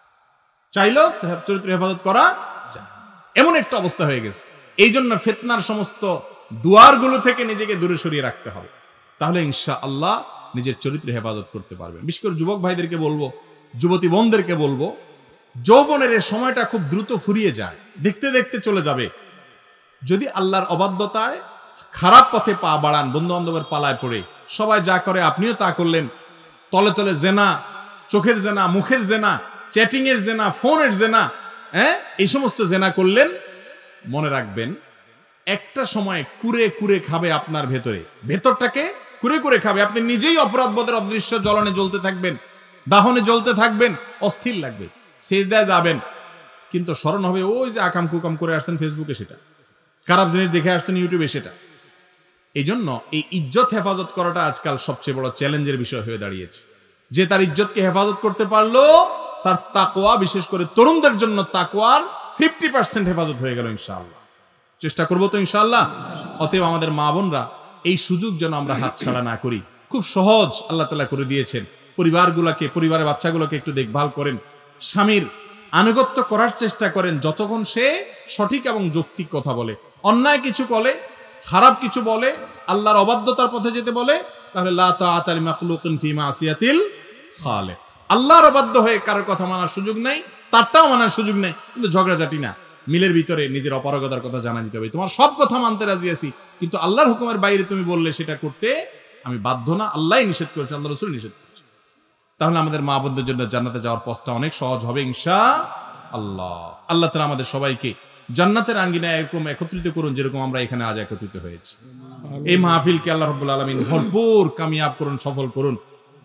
চাইলেও চরিত্র হেফাজত করা যায় না, এমন একটা অবস্থা হয়ে গেছে। এই জন্য ফিতনার সমস্ত দুয়ারগুলো থেকে নিজেকে দূরে সরিয়ে রাখতে হবে, তাহলে ইনশাআল্লাহ নিজের চরিত্র হেফাজত করতে পারবেন। বিশেষ করে যুবক ভাইদেরকে বলবো, যুবতী বোনদেরকে বলবো, যৌবনের এই সময়টা খুব দ্রুত ফুরিয়ে যায়, দেখতে দেখতে চলে যাবে। যদি আল্লাহর অবাধ্যতায় খারাপ পথে পা বাড়ান, বন্ধু বান্ধবের পালায় পড়ে, সবাই যা করে আপনিও তা করলেন, তলে তলে জেনা, চোখের জেনা, মুখের জেনা, চ্যাটিং এর জেনা, ফোনের জেনা, এই সমস্ত জেনা করলেন, মনে রাখবেন একটা সময় কুরে কুরে খাবে আপনার ভেতরে, ভেতরটাকে কুরে কুরে খাবে। আপনি নিজেই অপরাধবোধের অদৃশ্য জ্বলনে জ্বলতে থাকবেন, দাহনে জ্বলতে থাকবেন, অস্থির লাগবে, সেজদায় যাবেন, কিন্তু স্মরণ হবে ওই যে আকাম কুকাম করে আসছেন ফেসবুকে, সেটা খারাপ জিনিস দেখে আসছেন ইউটিউবে, সেটা। এই জন্য এই ইজ্জত হেফাজত করাটা আজকাল সবচেয়ে বড় চ্যালেঞ্জের বিষয় হয়ে দাঁড়িয়েছে। যে তার ইজ্জতকে হেফাজত করতে পারলো, তার তাকওয়া, বিশেষ করে তরুণদের জন্য তাকওয়ার 50% হেফাজত হয়ে গেল ইনশাআল্লাহ। চেষ্টা করবো তো ইনশাআল্লাহ। অতএব আমাদের মা বোনরা এই সুযোগ যেন আমরা হাতছাড়া না করি। খুব সহজ আল্লাহ তাআলা করে দিয়েছেন। পরিবারগুলোকে, পরিবারের বাচ্চাগুলোকে একটু দেখভাল করেন, স্বামীর আনুগত্য করার চেষ্টা করেন যতক্ষণ সে সঠিক এবং যৌক্তিক কথা বলে। অন্যায় কিছু বলে, খারাপ কিছু বলে, আল্লাহর অবাধ্যতার পথে যেতে বলে, তাহলে লা তাআতা লিমাখলুকিন ফি মাসিয়াতিল খালিক। আল্লাহর অবাধ্য হয়ে কারোর কথা মানার সুযোগ নাই, তারটাও মানার সুযোগ নেই, কিন্তু ঝগড়াঝাটি না, মিলের ভিতরে নিজের অপারগতার কথা জানা দিতে হবে। তোমার সব কথা মানতে রাজি আছি, কিন্তু আল্লাহর হুকুমের বাইরে তুমি বললে সেটা করতে আমি বাধ্য না, আল্লাহই নিষেধ করেছে, আল্লাহ রাসূল নিষেধ করেছে। তাহলে আমাদের মা বোনদের জন্য জান্নাতে যাওয়ার পথটা অনেক সহজ হবে ইনশাআল্লাহ। আল্লাহ তাআলা আমাদের সবাইকে জান্নাতের আঙ্গিনায় এরকম একত্রিত করুন যেরকম আমরা এখানে আজ একত্রিত হয়েছি। এই মাহফিলকে আল্লাহ রাব্বুল আলামিন ভরপুর কামিয়াব করুন, সফল করুন।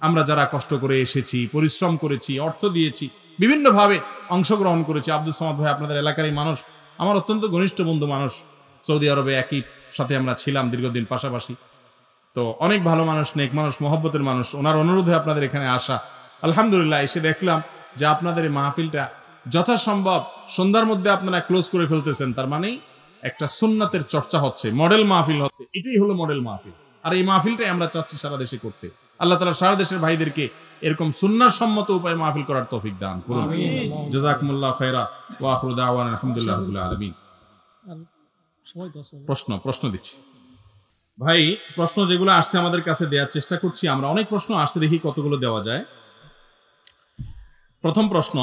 আমরা যারা কষ্ট করে এসেছি, পরিশ্রম করেছি, অর্থ দিয়েছি, বিভিন্নভাবে অংশগ্রহণ করেছি। আব্দুল সামাদ ভাই আপনাদের এলাকারই মানুষ, আমার অত্যন্ত ঘনিষ্ঠ বন্ধু মানুষ। সৌদি আরবে একই সাথে আমরা ছিলাম দীর্ঘদিন পাশাপাশি। তো অনেক ভালো মানুষ, নেক মানুষ, মহব্বতের মানুষ। ওনার অনুরোধে আপনাদের এখানে আসা। আলহামদুলিল্লাহ এসে দেখলাম যে আপনাদের এই মাহফিলটা যথাসম্ভব সন্ধ্যার মধ্যে আপনারা ক্লোজ করে ফেলতেছেন। তার মানে একটা সুন্নাতের চর্চা হচ্ছে, মডেল মাহফিল হচ্ছে। এটাই হলো মডেল মাহফিল। আর এই মাহফিলটাই আমরা চাচ্ছি সারা দেশে করতে। আল্লাহ তাআলা সারা দেশের ভাইদেরকে এরকম সুন্নাহ সম্মত উপায়ে মাহফিল করার তৌফিক দান করুন। জাযাকুমুল্লাহ খায়রা ওয়া আখিরু দাওয়ানা আলহামদুলিল্লাহি রাব্বিল আলামিন। প্রশ্ন দিচ্ছি ভাই। প্রশ্ন যেগুলো আসছে আমাদের কাছে দেওয়ার চেষ্টা করছি আমরা। অনেক প্রশ্ন আসছে, দেখি কতগুলো দেওয়া যায়। প্রথম প্রশ্ন,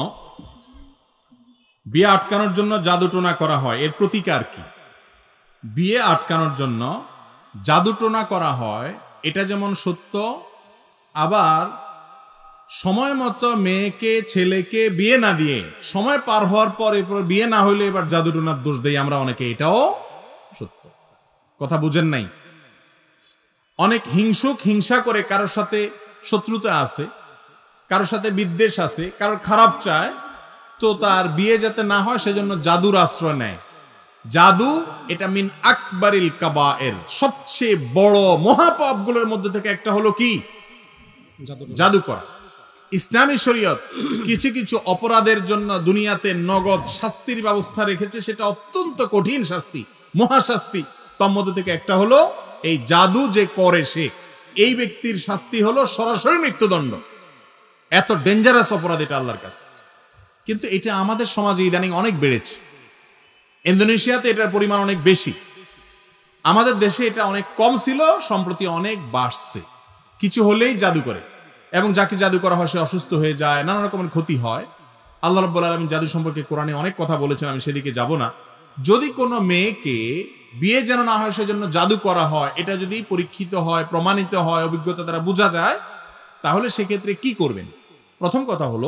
বিয়ে আটকানোর জন্য জাদুটোনা করা হয়, এর প্রতিকার কি? বিয়ে আটকানোর জন্য জাদুটোনা করা হয়, এটা যেমন সত্য, আবার সময় মতো মেয়েকে ছেলেকে বিয়ে না দিয়ে সময় পার হওয়ার পর এরপর বিয়ে না হইলে এবার জাদুটোনার দোষ দেই আমরা অনেকে, এটাও সত্য। কথা বুঝেন নাই? অনেক হিংসুক হিংসা করে, কারোর সাথে শত্রুতা আছে, কারোর সাথে বিদ্বেষ আছে, কারোর খারাপ চায়, তো তার বিয়ে যাতে না হয় সেজন্য জাদুর আশ্রয় নেয়। জাদু এটা মিন আকবারিল কাবায়ের, সবচেয়ে বড় মহাপাপগুলোর মধ্যে থেকে একটা হলো কি? জাদু করা। ইসলামী শরীয়ত কিছু কিছু অপরাধের জন্য দুনিয়াতে নগদ শাস্তির ব্যবস্থা রেখেছে, সেটা অত্যন্ত কঠিন শাস্তি, মহাশাস্তি। তার মধ্যে থেকে একটা হলো এই জাদু যে করে সে, এই ব্যক্তির শাস্তি হলো সরাসরি মৃত্যুদণ্ড। এত ডেঞ্জারাস অপরাধ এটা আল্লাহর কাছে। কিন্তু এটা আমাদের সমাজে ইদানিং অনেক বেড়েছে। ইন্দোনেশিয়াতে এটার পরিমাণ অনেক বেশি, আমাদের দেশে এটা অনেক কম ছিল, সম্প্রতি অনেক বাড়ছে। কিছু হলেই জাদু করে, এবং যাকে জাদু করা হয় সে অসুস্থ হয়ে যায়, নানা রকমের ক্ষতি হয়। আল্লাহ রাব্বুল আলামিন জাদু সম্পর্কে কোরআনে অনেক কথা বলেছেন, আমি সেদিকে যাব না। যদি কোনো মেয়েকে বিয়ে যেন না হয় সেজন্য জাদু করা হয়, এটা যদি পরীক্ষিত হয়, প্রমাণিত হয়, অভিজ্ঞতা দ্বারা বোঝা যায়, তাহলে সেক্ষেত্রে কি করবেন? প্রথম কথা হলো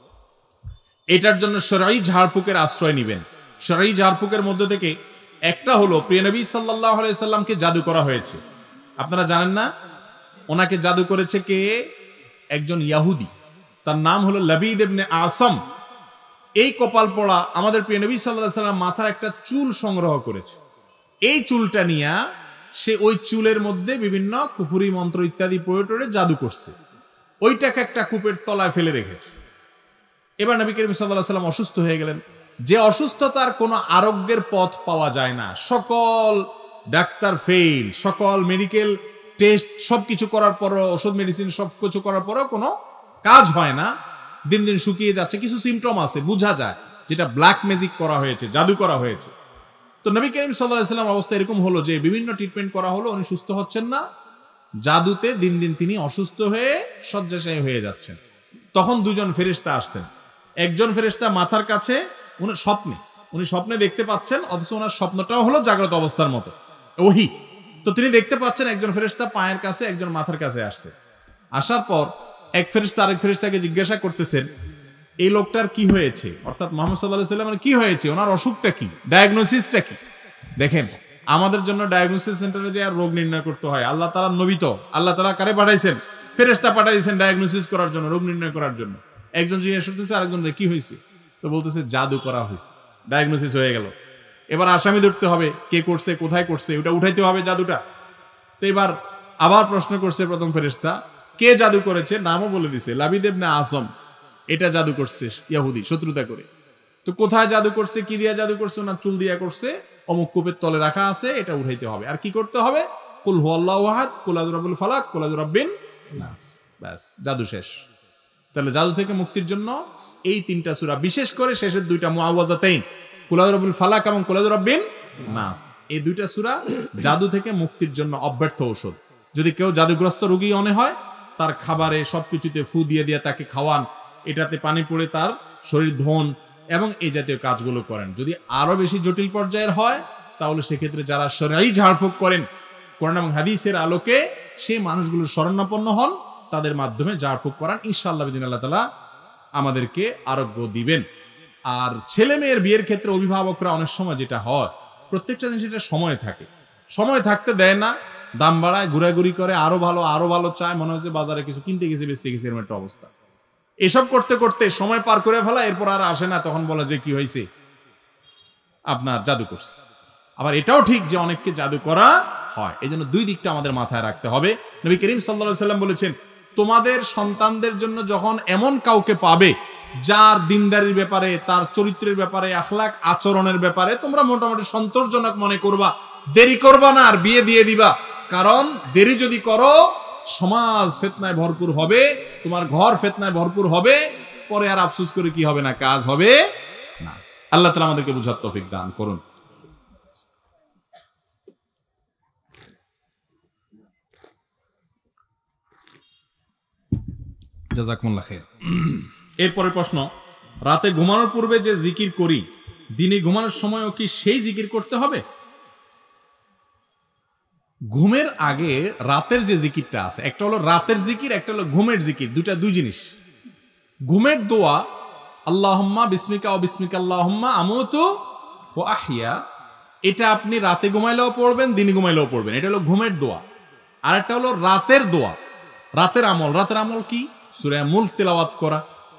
এটার জন্য শরঈ ঝাড়ফুঁকের আশ্রয় নেবেন। শরঈ ঝাড়ফুঁকের মধ্যে থেকে একটা হলো, প্রিয় নবী সাল্লাল্লাহু আলাইহি সাল্লামকে জাদু করা হয়েছে। আপনারা জানেন না? ওনাকে জাদু করেছে কে? একজন ইয়াহুদি, তার নাম হলো লাবিদ ইবনে আসম। এই কপাল পড়া আমাদের প্রিয় নবী সাল্লাল্লাহু আলাইহি সাল্লাম মাথার একটা চুল সংগ্রহ করেছে। এই চুলটা নিয়ে সে ওই চুলের মধ্যে বিভিন্ন কুফরি মন্ত্র ইত্যাদি প্রয়োগ করে জাদু করছে। ওইটাকে একটা কূপের তলায় ফেলে রেখেছে। এবার নবী করিম সাল্লাল্লাহু আলাইহি সাল্লাম অসুস্থ হয়ে গেলেন। যে অসুস্থতার কোনো আরোগ্যের পথ পাওয়া যায় না, সকল ডাক্তার ফেল, সকল মেডিকেল টেস্ট সবকিছু করার পরও, ওষুধ মেডিসিন সবকিছু করার পরও কোনো কাজ হয় না, দিন দিন শুকিয়ে যাচ্ছে। কিছু সিমটম আছে, বোঝা যায় যেটা ব্ল্যাক ম্যাজিক করা হয়েছে, জাদু করা হয়েছে। তো নবী করিম সাল্লাল্লাহু আলাইহি সাল্লাম অবস্থা এরকম হলো যে বিভিন্ন ট্রিটমেন্ট করা হলো, উনি সুস্থ হচ্ছেন না। জাদুতে দিন দিন তিনি অসুস্থ হয়ে শয্যাশায়ী হয়ে যাচ্ছেন। তখন দুজন ফেরেশতা আসছেন। একজন ফেরেশতা মাথার কাছে, উনি স্বপ্নে দেখতে পাচ্ছেন, অথচ ওনার স্বপ্নটাও হলো জাগ্রত অবস্থার মতো, ওহী। তো তিনি দেখতে পাচ্ছেন একজন ফেরেশতা পায়ের কাছে, একজন মাথার কাছে আসছে। আসার পর এক ফেরেশতা আরেক ফেরেশতাকে জিজ্ঞাসা করতেছেন এই লোকটার কি হয়েছে, অর্থাৎ মুহাম্মদ সাল্লাল্লাহু আলাইহি ওয়াসাল্লামের কি হয়েছে, ওনার অসুখটা কি, ডায়াগনোসিসটা কি। দেখেন, আমাদের জন্য ডায়াগনোসিস সেন্টারে যে আর রোগ নির্ণয় করতে হয়, আল্লাহ তাআলা নবী তো, আল্লাহ তাআলা কারে পাঠাইছেন? ফেরেশতা পাঠাইছেন ডায়াগনোসিস করার জন্য, রোগ নির্ণয় করার জন্য। একজন জিজ্ঞাসা করতেছে আরেকজনের কি হয়েছে, তো বলতেছে জাদু করা হয়েছে, ডায়াগনোসিস হয়ে গেল। এবার আসামি ধরতে হবে, কে করছে, কোথায় করছে, ওটা উঠাইতে হবে জাদুটা। তো এবার আবার প্রশ্ন করছে প্রথম ফেরেশতা, কে জাদু করেছে? নামও বলে দিছে, লাবিদ ইবনে আসম। এটা জাদু করছে ইহুদি, শত্রুতা করে। তো কোথায় জাদু করছে, কি দিয়া জাদু করছে? না, চুল দিয়া করছে, অমুক কূপের তলে রাখা আছে, এটা উঠাইতে হবে। আর কি করতে হবে? কুল হুয়াল্লাহু আহাদ, কুল আউযু বিরাব্বিল ফালাক, কুল আউযু বিরাব্বিন নাস। ব্যাস, জাদু শেষ। তাহলে জাদু থেকে মুক্তির জন্য এই তিনটা সূরা, বিশেষ করে শেষের দুইটা মুআওয়াযাতাইন, কুল আউযু বিরাব্বিল ফালাক এবং কুল আউযু বিরাব্বিন নাস, এই দুইটা সূরা জাদু থেকে মুক্তির জন্য অব্যর্থ ঔষধ। যদি কেউ জাদুগ্রস্ত রোগী মনে হয়, তার খাবারে সবকিছুতে ফু দিয়ে দিয়ে তাকে খাওয়ান, এটাতে পানি পড়ে তার শরীর ধোন এবং এই জাতীয় কাজগুলো করেন। যদি আরো বেশি জটিল পর্যায়ের হয়, তাহলে সেক্ষেত্রে যারা শরঈ ঝাড়ফুঁক করেন, কোরআন এবং হাদিসের আলোকে সেই মানুষগুলোর শরণাপন্ন হন, তাদের মাধ্যমে ঝাড়ফুঁক করান। ইনশাআল্লাহ বিদিনাল্লাহ তাআলা আমাদেরকে আরোগ্য দিবেন। আর ছেলে মেয়ের বিয়ের ক্ষেত্রে অভিভাবকরা অনেক সময় যেটা হয়, প্রত্যেকটা জিনিস এটা সময় থাকে, সময় থাকতে দেয় না। দাম বাড়ায়, ঘুরাঘুরি করে, আরো ভালো চায়, মনে হচ্ছে বাজারে কিছু কিনতে গেছে বেচতে গেছে, এরকম একটা অবস্থা। এসব করতে করতে সময় পার করে ফেলা, এরপর আর আসে না, তখন বলে যে কি হয়েছে, আপনার জাদু করছে। আবার এটাও ঠিক যে অনেককে জাদু করা হয়। এই জন্য দুই দিকটা আমাদের মাথায় রাখতে হবে। নবী করিম সাল্লাল্লাহু আলাইহি সাল্লাম বলেছেন, তোমাদের সন্তানদের জন্য যখন এমন কাউকে পাবে যার দিনদারির ব্যাপারে, তার চরিত্রের ব্যাপারে, আখলাক আচরণের ব্যাপারে তোমরা মোটামুটি সন্তোষজনক মনে করবা, দেরি করবা না আর বিয়ে দিয়ে দিবা। কারণ দেরি যদি করো সমাজ ফিতনায় ভরপুর হবে, তোমার ঘর ফিতনায় ভরপুর হবে, পরে আর আফসোস করে কি হবে না, কাজ হবে না। আল্লাহ তাআলা আমাদেরকে বুঝার তৌফিক দান করুন। জাযাকুমুল্লাহ খাইর। এরপরে প্রশ্ন, রাতে ঘুমানোর পূর্বে যে জিকির করি, দিনে ঘুমানোর সময়ও কি সেই জিকির করতে হবে? ঘুমের আগে রাতের যে জিকিরটা আছে, একটা হলো রাতের জিকির, একটা হলো ঘুমের জিকির, দুই জিনিস। ঘুমের দোয়া আল্লাহুম্মা বিসমিকা ওয়া বিসমিকা আল্লাহুম্মা আমুতু ওয়া আহইয়া, এটা আপনি রাতে ঘুমাইলেও পড়বেন, দিনে ঘুমাইলেও পড়বেন, এটা হলো ঘুমের দোয়া। আর একটা হলো রাতের দোয়া, রাতের আমল কি? সূরা মুলক তেলাওয়াত করা,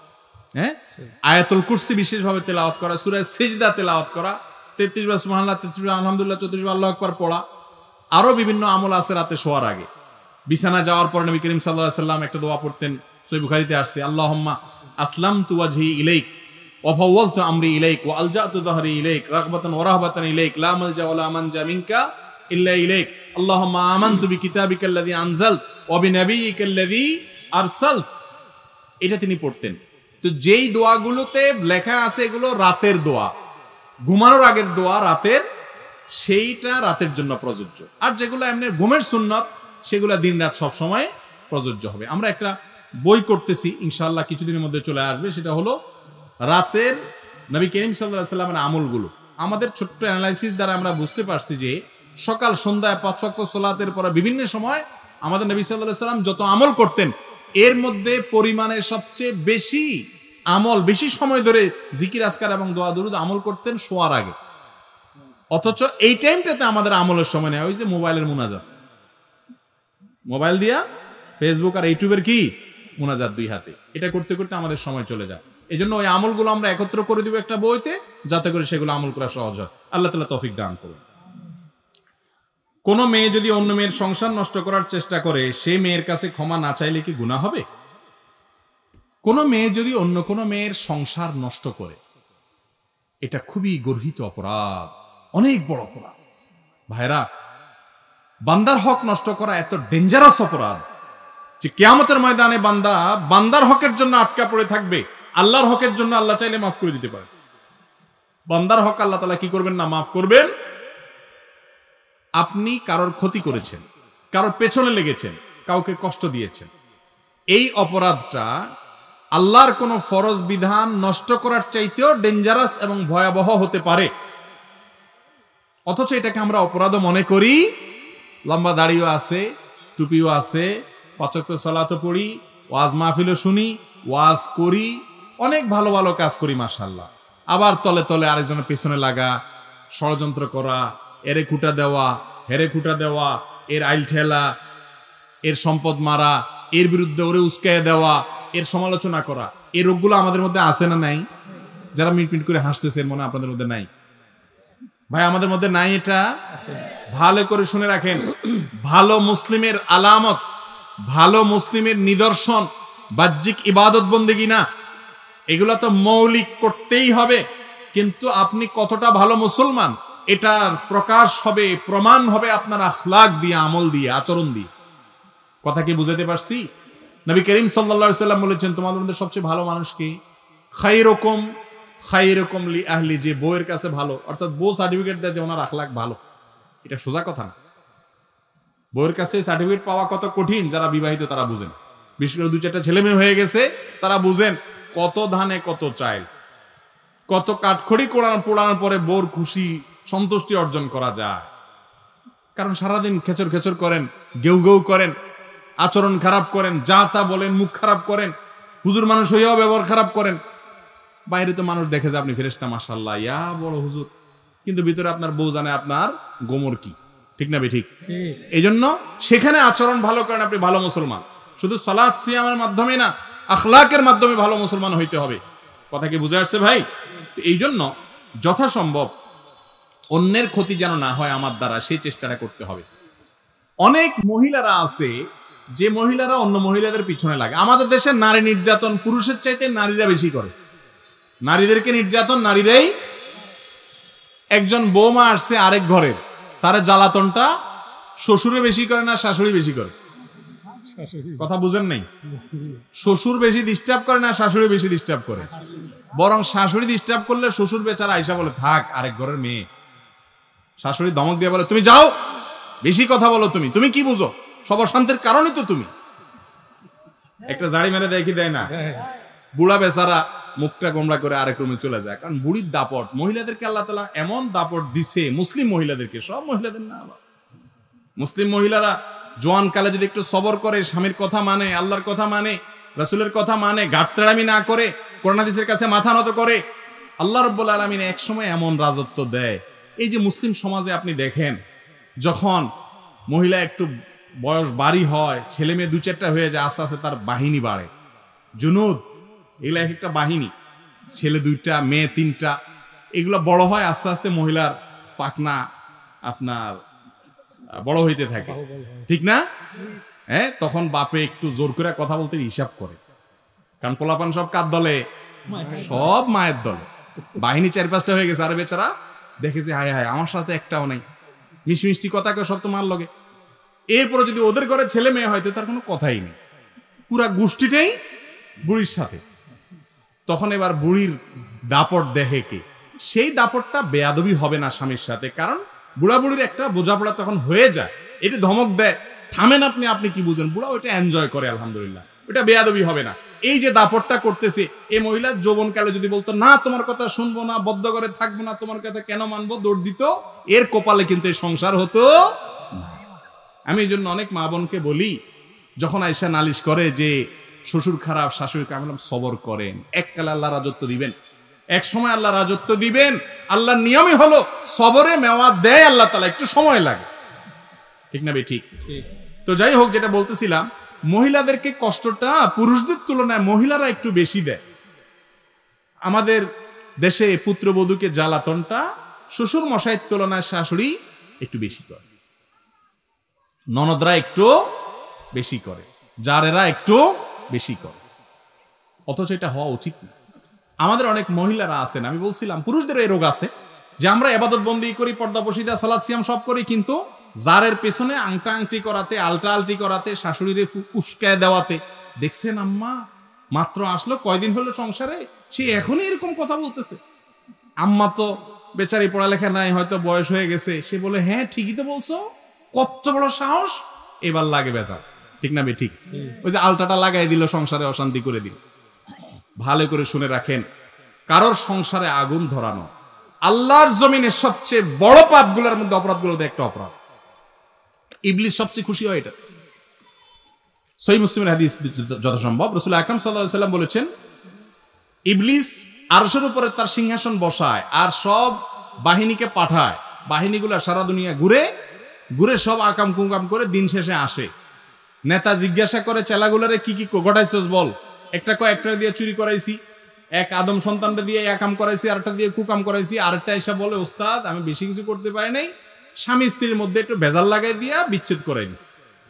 আয়াতুল কুরসি বিশেষভাবে তেলাওয়াত করা, সূরা সিজদা তেলাওয়াত করা, 33 বার সুবহানাল্লাহ, 33 বার আলহামদুলিল্লাহ, 34 বার আল্লাহু আকবার পড়া। আরো বিভিন্ন আমল আছে রাতে শোয়ার আগে। বিছানা যাওয়ার পর নবী করিম সাল্লাল্লাহু আলাইহি সাল্লাম একটা দোয়া পড়তেন, সহিহ বুখারীতে আসছে, আল্লাহুম্মা আসলামতু ওয়াজহি ইলাইক ওয়া ফাওয়ালতু আমরি ইলাইক ওয়া আলজাতু যাহরি ইলাইক রাগবাতান ওয়া রাহবাতান ইলাইক লা মালজা ওয়া লা মানজা মিনকা ইল্লা ইলাইক আল্লাহুম্মা আমানতু বিকিতাবিকাল্লাযী আনজালত ওয়া বিনাবিয়িকাল্লাযী আরসালত। এটা তিনি পড়তেন। তো যেই দোয়াগুলোতে লেখা আছে এগুলো রাতের দোয়া, ঘুমানোর আগের দোয়া রাতের, সেইটা রাতের জন্য প্রযোজ্য। আর যেগুলো এমনি ঘুমের সুন্নত সেগুলো দিন রাত সব সময় প্রযোজ্য হবে। আমরা একটা বই করতেছি, ইনশাআল্লাহ কিছুদিনের মধ্যে চলে আসবে, সেটা হলো রাতের নবী করিম সাল্লাল্লাহু আলাইহি ওয়াসাল্লামের আমলগুলো। আমাদের ছোট্ট অ্যানালাইসিস দ্বারা আমরা বুঝতে পারছি যে সকাল সন্ধ্যায় 5 ওয়াক্ত সালাতের পর বিভিন্ন সময় আমাদের নবী সাল্লাল্লাহু আলাইহি ওয়াসাল্লাম যত আমল করতেন, এর মধ্যে পরিমাণে সবচেয়ে বেশি আমল, বেশি সময় ধরে জিকির আজকার এবং দোয়া দুরুদ আমল করতেন শোয়ার আগে। অথচ এই টাইমটাতে আমাদের আমলের সময় নেই। ওই যে মোবাইলের মুনাজাত, মোবাইল দিয়া ফেসবুক আর ইউটিউবের কি মুনাজাত দুই হাতে, এটা করতে করতে আমাদের সময় চলে যায়। এই জন্য ওই আমলগুলো আমরা একত্র করে দিব একটা বইতে, যাতে করে সেগুলো আমল করা সহজ হয়। আল্লাহ তাআলা তৌফিক দান করুন। কোন মেয়ে যদি অন্য মেয়ের সংসার নষ্ট করার চেষ্টা করে, সেই মেয়ের কাছে ক্ষমা না চাইলে কি গুনাহ হবে? কোন মেয়ে যদি অন্য কোন মেয়ের সংসার নষ্ট করে, এটা খুবই গর্হিত অপরাধ, অনেক বড় অপরাধ। ভাইরা, বান্দার হক নষ্ট করা এত ডেঞ্জারাস অপরাধ যে কিয়ামতের ময়দানে বান্দার হকের জন্য আটকা পড়ে থাকবে। আল্লাহর হকের জন্য আল্লাহ চাইলে মাফ করে দিতে পারে। বান্দার হক আল্লাহ তাআলা কি করবেন না, মাফ করবেন। আপনি কারোর ক্ষতি করেছেন, কারোর পেছনে লেগেছেন, কাউকে কষ্ট দিয়েছেন, এই অপরাধটা আল্লাহর কোন ফরজ বিধান নষ্ট করার চাইতেও ডেঞ্জারাস এবং ভয়াবহ হতে পারে। অথচ এটাকে আমরা অপরাধ মনে করি। লম্বা দাড়িও আছে, টুপিও আছে, 5 ওয়াক্ত সালাতও পড়ি, ওয়াজ মাহফিলও শুনি, ওয়াজ করি, অনেক ভালো ভালো কাজ করি মাশাআল্লাহ। আবার তলে তলে আরেকজনের পেছনে লাগা, ষড়যন্ত্র করা, এরে খুঁটা দেওয়া, হেরে খুঁটা দেওয়া, এর আইল ঠেলা, এর সম্পদ মারা, এর বিরুদ্ধে ওরে উস্কাইয়া দেওয়া, এর সমালোচনা করা, এই রোগগুলো আমাদের মধ্যে আছে না নাই? যারা মিটমিট করে হাসতেছেন মনে আপনাদের মধ্যে নাই? ভাই আমাদের মধ্যে নাই? এটা ভালো করে শুনে রাখেন। ভালো মুসলিমের আলামত, ভালো মুসলিমের নিদর্শন বাহ্যিক ইবাদত বন্দেগী না, এগুলো তো মৌলিক করতেই হবে। কিন্তু আপনি কতটা ভালো মুসলমান এটার প্রকাশ হবে, প্রমাণ হবে আপনার আখলাক দিয়ে, আমল দিয়ে, আচরণ দিয়ে। কথা কি বুঝাতে পারছি? নবী করিম সাল্লাল্লাহু আলাইহি ওয়াসাল্লাম বলেছেন, তোমাদের মধ্যে সবচেয়ে ভালো মানুষ কে? খায়রুকুম লি আহলি, যে বউয়ের কাছে ভালো, অর্থাৎ বউ সার্টিফিকেট দেয় যে ওনার আখলাক ভালো। এটা সোজা কথা না। বউয়ের কাছে সার্টিফিকেট পাওয়া কত কঠিন, যারা বিবাহিত তারা বুঝেন। বিশেষ করে 2-4টা ছেলে মেয়ে হয়ে গেছে তারা বুঝেন কত ধানে কত চাইল, কত কাঠখড়ি পোড়ানোর পরে বউর খুশি সন্তুষ্টি অর্জন করা যায়। কারণ সারাদিন খেচর খেচর করেন, গেউ গেউ করেন, আচরণ খারাপ করেন, যা তা বলেন, মুখ খারাপ করেন, হুজুর মানুষ হইয়াও ব্যবহার খারাপ করেন। বাইরে তো মানুষ দেখে যে আপনি ফেরেশতা, মাশাআল্লাহ, ইয়া বড় হুজুর, কিন্তু ভিতরে আপনার বউ জানে আপনার গোমর কি। ঠিক না ঠিক? এই জন্য সেখানে আচরণ ভালো করেন, আপনি ভালো মুসলমান। শুধু সালাত সিয়ামের মাধ্যমে না, আখলাকের মাধ্যমে ভালো মুসলমান হইতে হবে। কথা কি বুঝে আসছে ভাই? এই জন্য যথাসম্ভব অন্যের ক্ষতি যেন না হয় আমার দ্বারা, সেই চেষ্টাটা করতে হবে। অনেক মহিলারা আছে যে মহিলারা অন্য মহিলাদের পিছনে লাগে। আমাদের দেশে নারী নির্যাতন পুরুষের চাইতে নারীরা বেশি করে। নারীদেরকে নির্যাতন নারীরাই। একজন বৌমা আসছে আরেক ঘরের, তার জ্বালাতনটা শ্বশুরে বেশি করে না শাশুড়ি বেশি করে? কথা বুঝেন নাই? শ্বশুর বেশি ডিস্টার্ব করে না শাশুড়ি বেশি ডিস্টার্ব করে? বরং শাশুড়ি ডিস্টার্ব করলে শ্বশুর বেচারা আইসা বলে থাক, আরেক ঘরের মেয়ে। শাশুড়ি ধমক দিয়ে বলে তুমি যাও, বেশি কথা বলো, তুমি কি বুঝো, সব অশান্তির কারণই তো তুমি। একটা জাড়ি মেরে দেয় না, বুড়া বেচারা মুখটা গোমড়া করে আরেক রুমে চলে যায়। কারণ বুড়ির দাপট, মহিলাদেরকে আল্লাহ তাআলা এমন দাপট দিছে, মুসলিম মহিলাদেরকে, সব মহিলাদের না, মুসলিম মহিলারা জোয়ান কালে যদি একটু সবর করে, স্বামীর কথা মানে, আল্লাহর কথা মানে, রাসূলের কথা মানে, গাঁটতেড়ামি না করে, কোরআন হাদিসের কাছে মাথা নত করে, আল্লাহ রাব্বুল আলামিন এক সময় এমন রাজত্ব দেয়। এই যে মুসলিম সমাজে আপনি দেখেন, যখন মহিলা একটু বয়স বাড়ি হয়, ছেলে মেয়ে 2-4টা হয়ে যায়, আস্তে আস্তে তার বাহিনী বাড়ে, জুনুদ, এগুলা একটা বাহিনী, ছেলে 2টা মেয়ে 3টা, এগুলো বড় হয়, আস্তে আস্তে মহিলার পাকনা আপনার বড় হইতে থাকে, ঠিক না? হ্যাঁ, তখন বাপে একটু জোর করে কথা বলতে হিসাব করে, কারণ পোলাপান সব কার দলে? সব মায়ের দলে। বাহিনী 4-5টা হয়ে গেছে, আর বেচারা দেখেছে হায় হায় আমার সাথে একটাও নাই, মিষ্টি মিষ্টি কথা কেউ সব তো মার লগে। এরপরে যদি ওদের ঘরে ছেলে মেয়ে হয়তো তার কোনো কথাই নেই, পুরা গোষ্ঠীটাই বুড়ির সাথে। তখন এবার বুড়ির দাপট দেখে কে? সেই দাপটটা বেয়াদবি হবে না স্বামীর সাথে, কারণ বুড়া বুড়ির একটা বোঝাপড়া তখন হয়ে যায়। এটা ধমক দেয়, থামেন আপনি কি বুঝেন? বুড়া ওইটা এনজয় করে, আলহামদুলিল্লাহ, ওইটা বেয়াদবি হবে না। এই যে দাপটটা করতেছে, এই মহিলা যৌবনকালে যদি বলতো না তোমার কথা শুনবো না, বদ্ধ করে থাকবো না, তোমার কথা কেন মানবো, দৌড় দিত, এর কপালে কিন্তু এই সংসার হতো। আমি এই জন্য অনেক মা বোনকে বলি, যখন আয়েশা নালিশ করে যে শ্বশুর খারাপ শাশুড়ি খারাপ, সবর করেন, এককালে আল্লাহ রাজত্ব দিবেন, এক সময় আল্লাহ রাজত্ব দিবেন। আল্লাহর নিয়মই হলো সবরে মেওয়া দেয় আল্লাহ তাআলা, একটু সময় লাগে, ঠিক না ভাই? ঠিক। তো যাই হোক, যেটা বলতেছিলাম, মহিলাদেরকে কষ্টটা পুরুষদের তুলনায় মহিলারা একটু বেশি দেয়। আমাদের দেশে পুত্রবধূকে জ্বালাতনটা শ্বশুর মশাইয়ের তুলনায় শাশুড়ি একটু বেশি করে, ননদরা একটু বেশি করে, জারেরা একটু বেশি করে, অথচ এটা হওয়া উচিত না। আমাদের অনেক মহিলারা আছেন, আমি বলছিলাম পুরুষদের এই রোগ আছে যে আমরা ইবাদত বন্দি করি, পর্দা পশিদা, সালাত সিয়াম সব করি, কিন্তু জারের পেছনে আংটা আংটি করাতে, আলটা আলটি করাতে, শাশুড়িরে উস্কায় দেওয়াতে, দেখছেন আম্মা মাত্র আসলো, কয়দিন হলো সংসারে, সে এখনই এরকম কথা বলতেছে। আম্মা তো বেচারি পড়ালেখা নাই, হয়তো বয়স হয়ে গেছে, সে বলে হ্যাঁ ঠিকই তো বলছো, কত বড় সাহস, এবার লাগে বেজার, ঠিক না বে? ঠিক। ওই যে আলটাটা লাগাই দিল, সংসারে অশান্তি করে দিল। ভালো করে শুনে রাখেন, কারোর সংসারে আগুন ধরানো আল্লাহর জমিনে সবচেয়ে বড় পাপগুলোর মধ্যে, অপরাধগুলোর একটা অপরাধ। ইবলিস সবচেয়ে খুশি হয় এটা। সহিহ মুসলিমের হাদিস যথাসম্ভব রাসূল আকরাম সাল্লাল্লাহু আলাইহি ওয়াসাল্লাম বলেছেন, ইবলিস আরশের উপরে তার সিংহাসন বসায় আর সব বাহিনীকে পাঠায়, বাহিনীগুলো সারা দুনিয়া ঘুরে ঘুরে সব আকাম কুকাম করে দিন শেষে আসে। নেতা জিজ্ঞাসা করে চেলাগুলারে কি কি ঘটাইছস বল, একটা দিয়ে চুরি করাইছি, এক আদম সন্তানটা দিয়ে একাম করাইছি, আরেকটা দিয়ে কুকাম করাইছি, আরেকটা এসে বলে ওস্তাদ আমি বেশি কিছু করতে পারি নাই, স্বামী স্ত্রীর মধ্যে একটু ভেজাল লাগাই দিয়া বিচ্ছেদ করাই দিছি।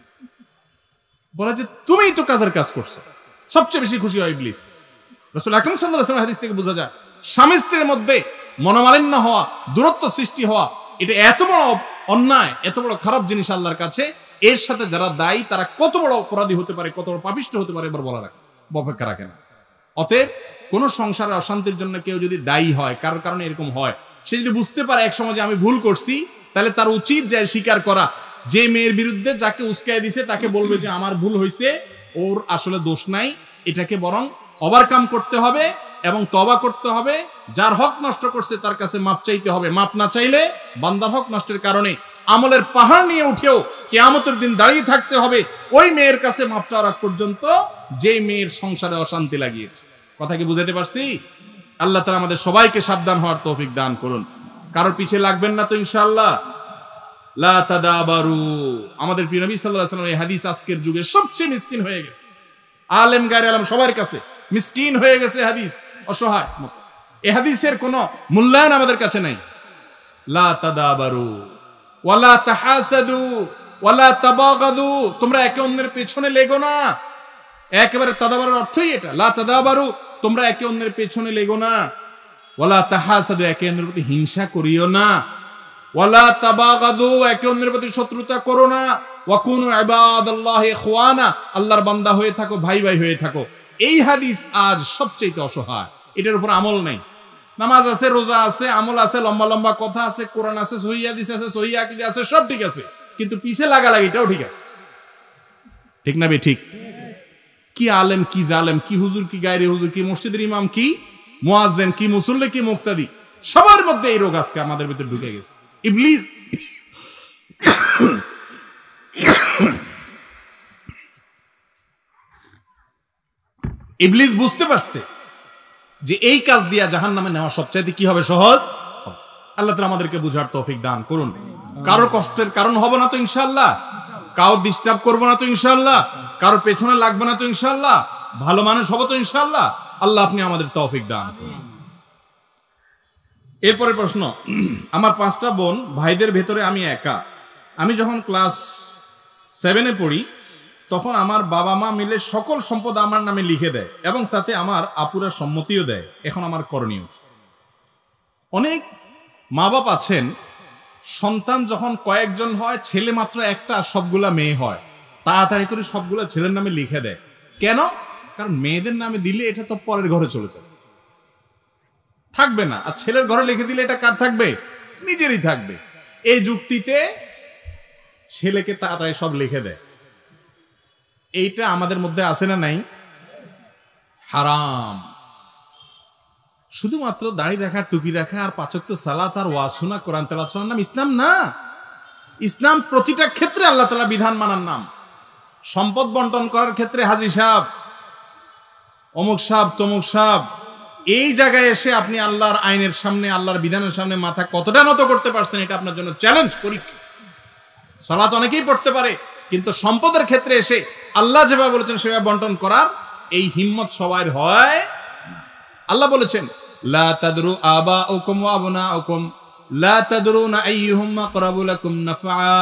বলা যে তুমিই তো কাজের কাজ করছো। সবচেয়ে বেশি খুশি হয় ইবলিস। রাসূল আকরাম সাল্লাল্লাহু আলাইহি ওয়াসাল্লাম হাদিস থেকে বোঝা যায়, স্বামী স্ত্রীর মধ্যে মনোমালিন্য হওয়া, দূরত্ব সৃষ্টি হওয়া, এটা এত বড় অন্যায়, এত বড় খারাপ জিনিস আল্লাহর কাছে। এর সাথে যারা দায়ী তারা কত বড় অপরাধী হতে পারে, কত বড় পাপিষ্ঠ হতে পারে, এবার বলা রাখে অপেক্ষা রাখে না। অতএব কোন সংসারের অশান্তির জন্য কেউ যদি দায়ী হয়, কারোর কারণে এরকম হয়, সে যদি বুঝতে পারে এক সময় যে আমি ভুল করছি, তাহলে তার উচিত যায় স্বীকার করা। যে মেয়ের বিরুদ্ধে যাকে উস্কায় দিছে তাকে বলবে যে আমার ভুল হয়েছে, ওর আসলে দোষ নাই, এটাকে বরং ওভারকাম করতে হবে এবং তওবা করতে হবে। যার হক নষ্ট করছে তার কাছে মাপ চাইতে হবে। মাপ না চাইলে বান্দার হক নষ্টের কারণে আমলের পাহাড় নিয়ে উঠেও কিয়ামতের দিন দাঁড়িয়ে থাকতে হবে ওই মেয়ের কাছে মাপ চাওয়ার আগ পর্যন্ত যে মেয়ের সংসারে অশান্তি লাগিয়েছে। কথা কি বুঝাতে পারছি? আল্লাহ তাআলা আমাদের সবাইকে সাবধান হওয়ার তৌফিক দান করুন। কারোর পিছে লাগবেন না তো ইনশাআল্লাহ। লা তাদাবারু। আমাদের প্রিয় নবী সাল্লাল্লাহু আলাইহি ওয়াসাল্লাম এই হাদিস আজকের যুগে সবচেয়ে মিসকিন হয়ে গেছে, আলেম গায়রে আলেম সবার কাছে মিসকিন হয়ে গেছে হাদিস, অসহায়। এই হাদিসের কোনো মূল্যায়ন আমাদের কাছে নাই। লা তাদাবারু ওয়ালা তাহাসাদু ওয়ালা তাবাগাদু, তোমরা একে অন্যের পেছনে লেগো না। একেবারে তাদাবারুর অর্থই এটা, লা তাদাবারু, তোমরা একে অন্যের পেছনে লেগো না। ওয়ালা তাহাসাদু, একে অন্যের প্রতি হিংসা করিও না। ওয়ালা তাবাগাদু, একে অন্যের প্রতি শত্রুতা করো না। ওয়াকুনু ইবাদাল্লাহি ইখওয়ানা, আল্লাহর বান্দা হয়ে থাকো, ভাই ভাই হয়ে থাকো। এই হাদিস আজ সবচেয়ে অসহায়, এটার উপর আমল নেই। নামাজ আছে, রোজা আছে, আমল আছে, লম্বা লম্বা কথা আছে, কোরআন আছে, সহিহ হাদিস আছে, সহিহ আকীদা আছে, সব ঠিক আছে, কিন্তু পিছে লাগালাগিটাও ঠিক আছে। ঠিক না বে ঠিক? কি আলেম কি জালেম, কি হুজুর কি গায়রে হুজুর, কি মসজিদের ইমাম কি মুয়াজ্জিন, কি মুসল্লি কি মুক্তাদি, সবার মধ্যে এই রোগ আজকে আমাদের ভিতরে ঢুকে গেছে। ইবলিস ইবলিস বুঝতে পারছে যে এই কাজ দিয়া জাহান্নামে নেওয়া সবচাইতে কি হবে, সহজ। আল্লাহ তাআলা আমাদেরকে বুঝার তৌফিক দান করুন। কারো কষ্টের কারণ হব না তো ইনশাআল্লাহ, কারো ডিস্টার্ব করবো না তো ইনশাআল্লাহ, কারো পেছনে লাগবে না তো ইনশাআল্লাহ, ভালো মানুষ হবো তো ইনশাআল্লাহ। আল্লাহ আপনি আমাদের তৌফিক দান করুন। এরপরে প্রশ্ন, আমার 5টা বোন, ভাইদের ভেতরে আমি একা। আমি যখন ক্লাস 7-এ পড়ি তখন আমার বাবা মা মিলে সকল সম্পদ আমার নামে লিখে দেয় এবং তাতে আমার আপুরা সম্মতিও দেয়। এখন আমার করণীয়। অনেক মা বাপ আছেন, সন্তান যখন কয়েকজন হয়, ছেলে মাত্র একটা, সবগুলা মেয়ে হয়, তাড়াতাড়ি করে সবগুলা ছেলের নামে লিখে দেয়। কেন? কারণ মেয়েদের নামে দিলে এটা তো পরের ঘরে চলে যাবে, থাকবে না। আর ছেলের ঘরে লিখে দিলে এটা কার থাকবে? নিজেরই থাকবে। এই যুক্তিতে ছেলেকে তাড়াতাড়ি সব লিখে দেয়। এইটা আমাদের মধ্যে আছে না নাই? হারাম। শুধুমাত্র দাড়ি রাখা, টুপি রাখা আর 5 ওয়াক্ত সালাত আর ওয়াজ শোনা, কোরআন তেলাওয়াত করার নাম ইসলাম না। ইসলাম প্রতিটা ক্ষেত্রে আল্লাহ তাআলা বিধান মানার নাম। সম্পদ বন্টন করার ক্ষেত্রে হাজী সাহেব, অমুক সাহেব, তমুক সাহেব, এই জায়গায় এসে আপনি আল্লাহর আইনের সামনে, আল্লাহর বিধানের সামনে মাথা কতটা নত করতে পারছেন, এটা আপনার জন্য চ্যালেঞ্জ, পরীক্ষা। সালাত অনেকেই পড়তে পারে, কিন্তু সম্পদের ক্ষেত্রে এসে আল্লাহ যেভাবে বলেছেন সেভাবে বন্টন করার এই হিম্মত সবার হয়। আল্লাহ বলেছেন, লা তাদরু আবাউকুম ওয়া আবনাউকুম লা তাদরুনা আইয়ুহুম আকরাবু লাকুম নাফআ।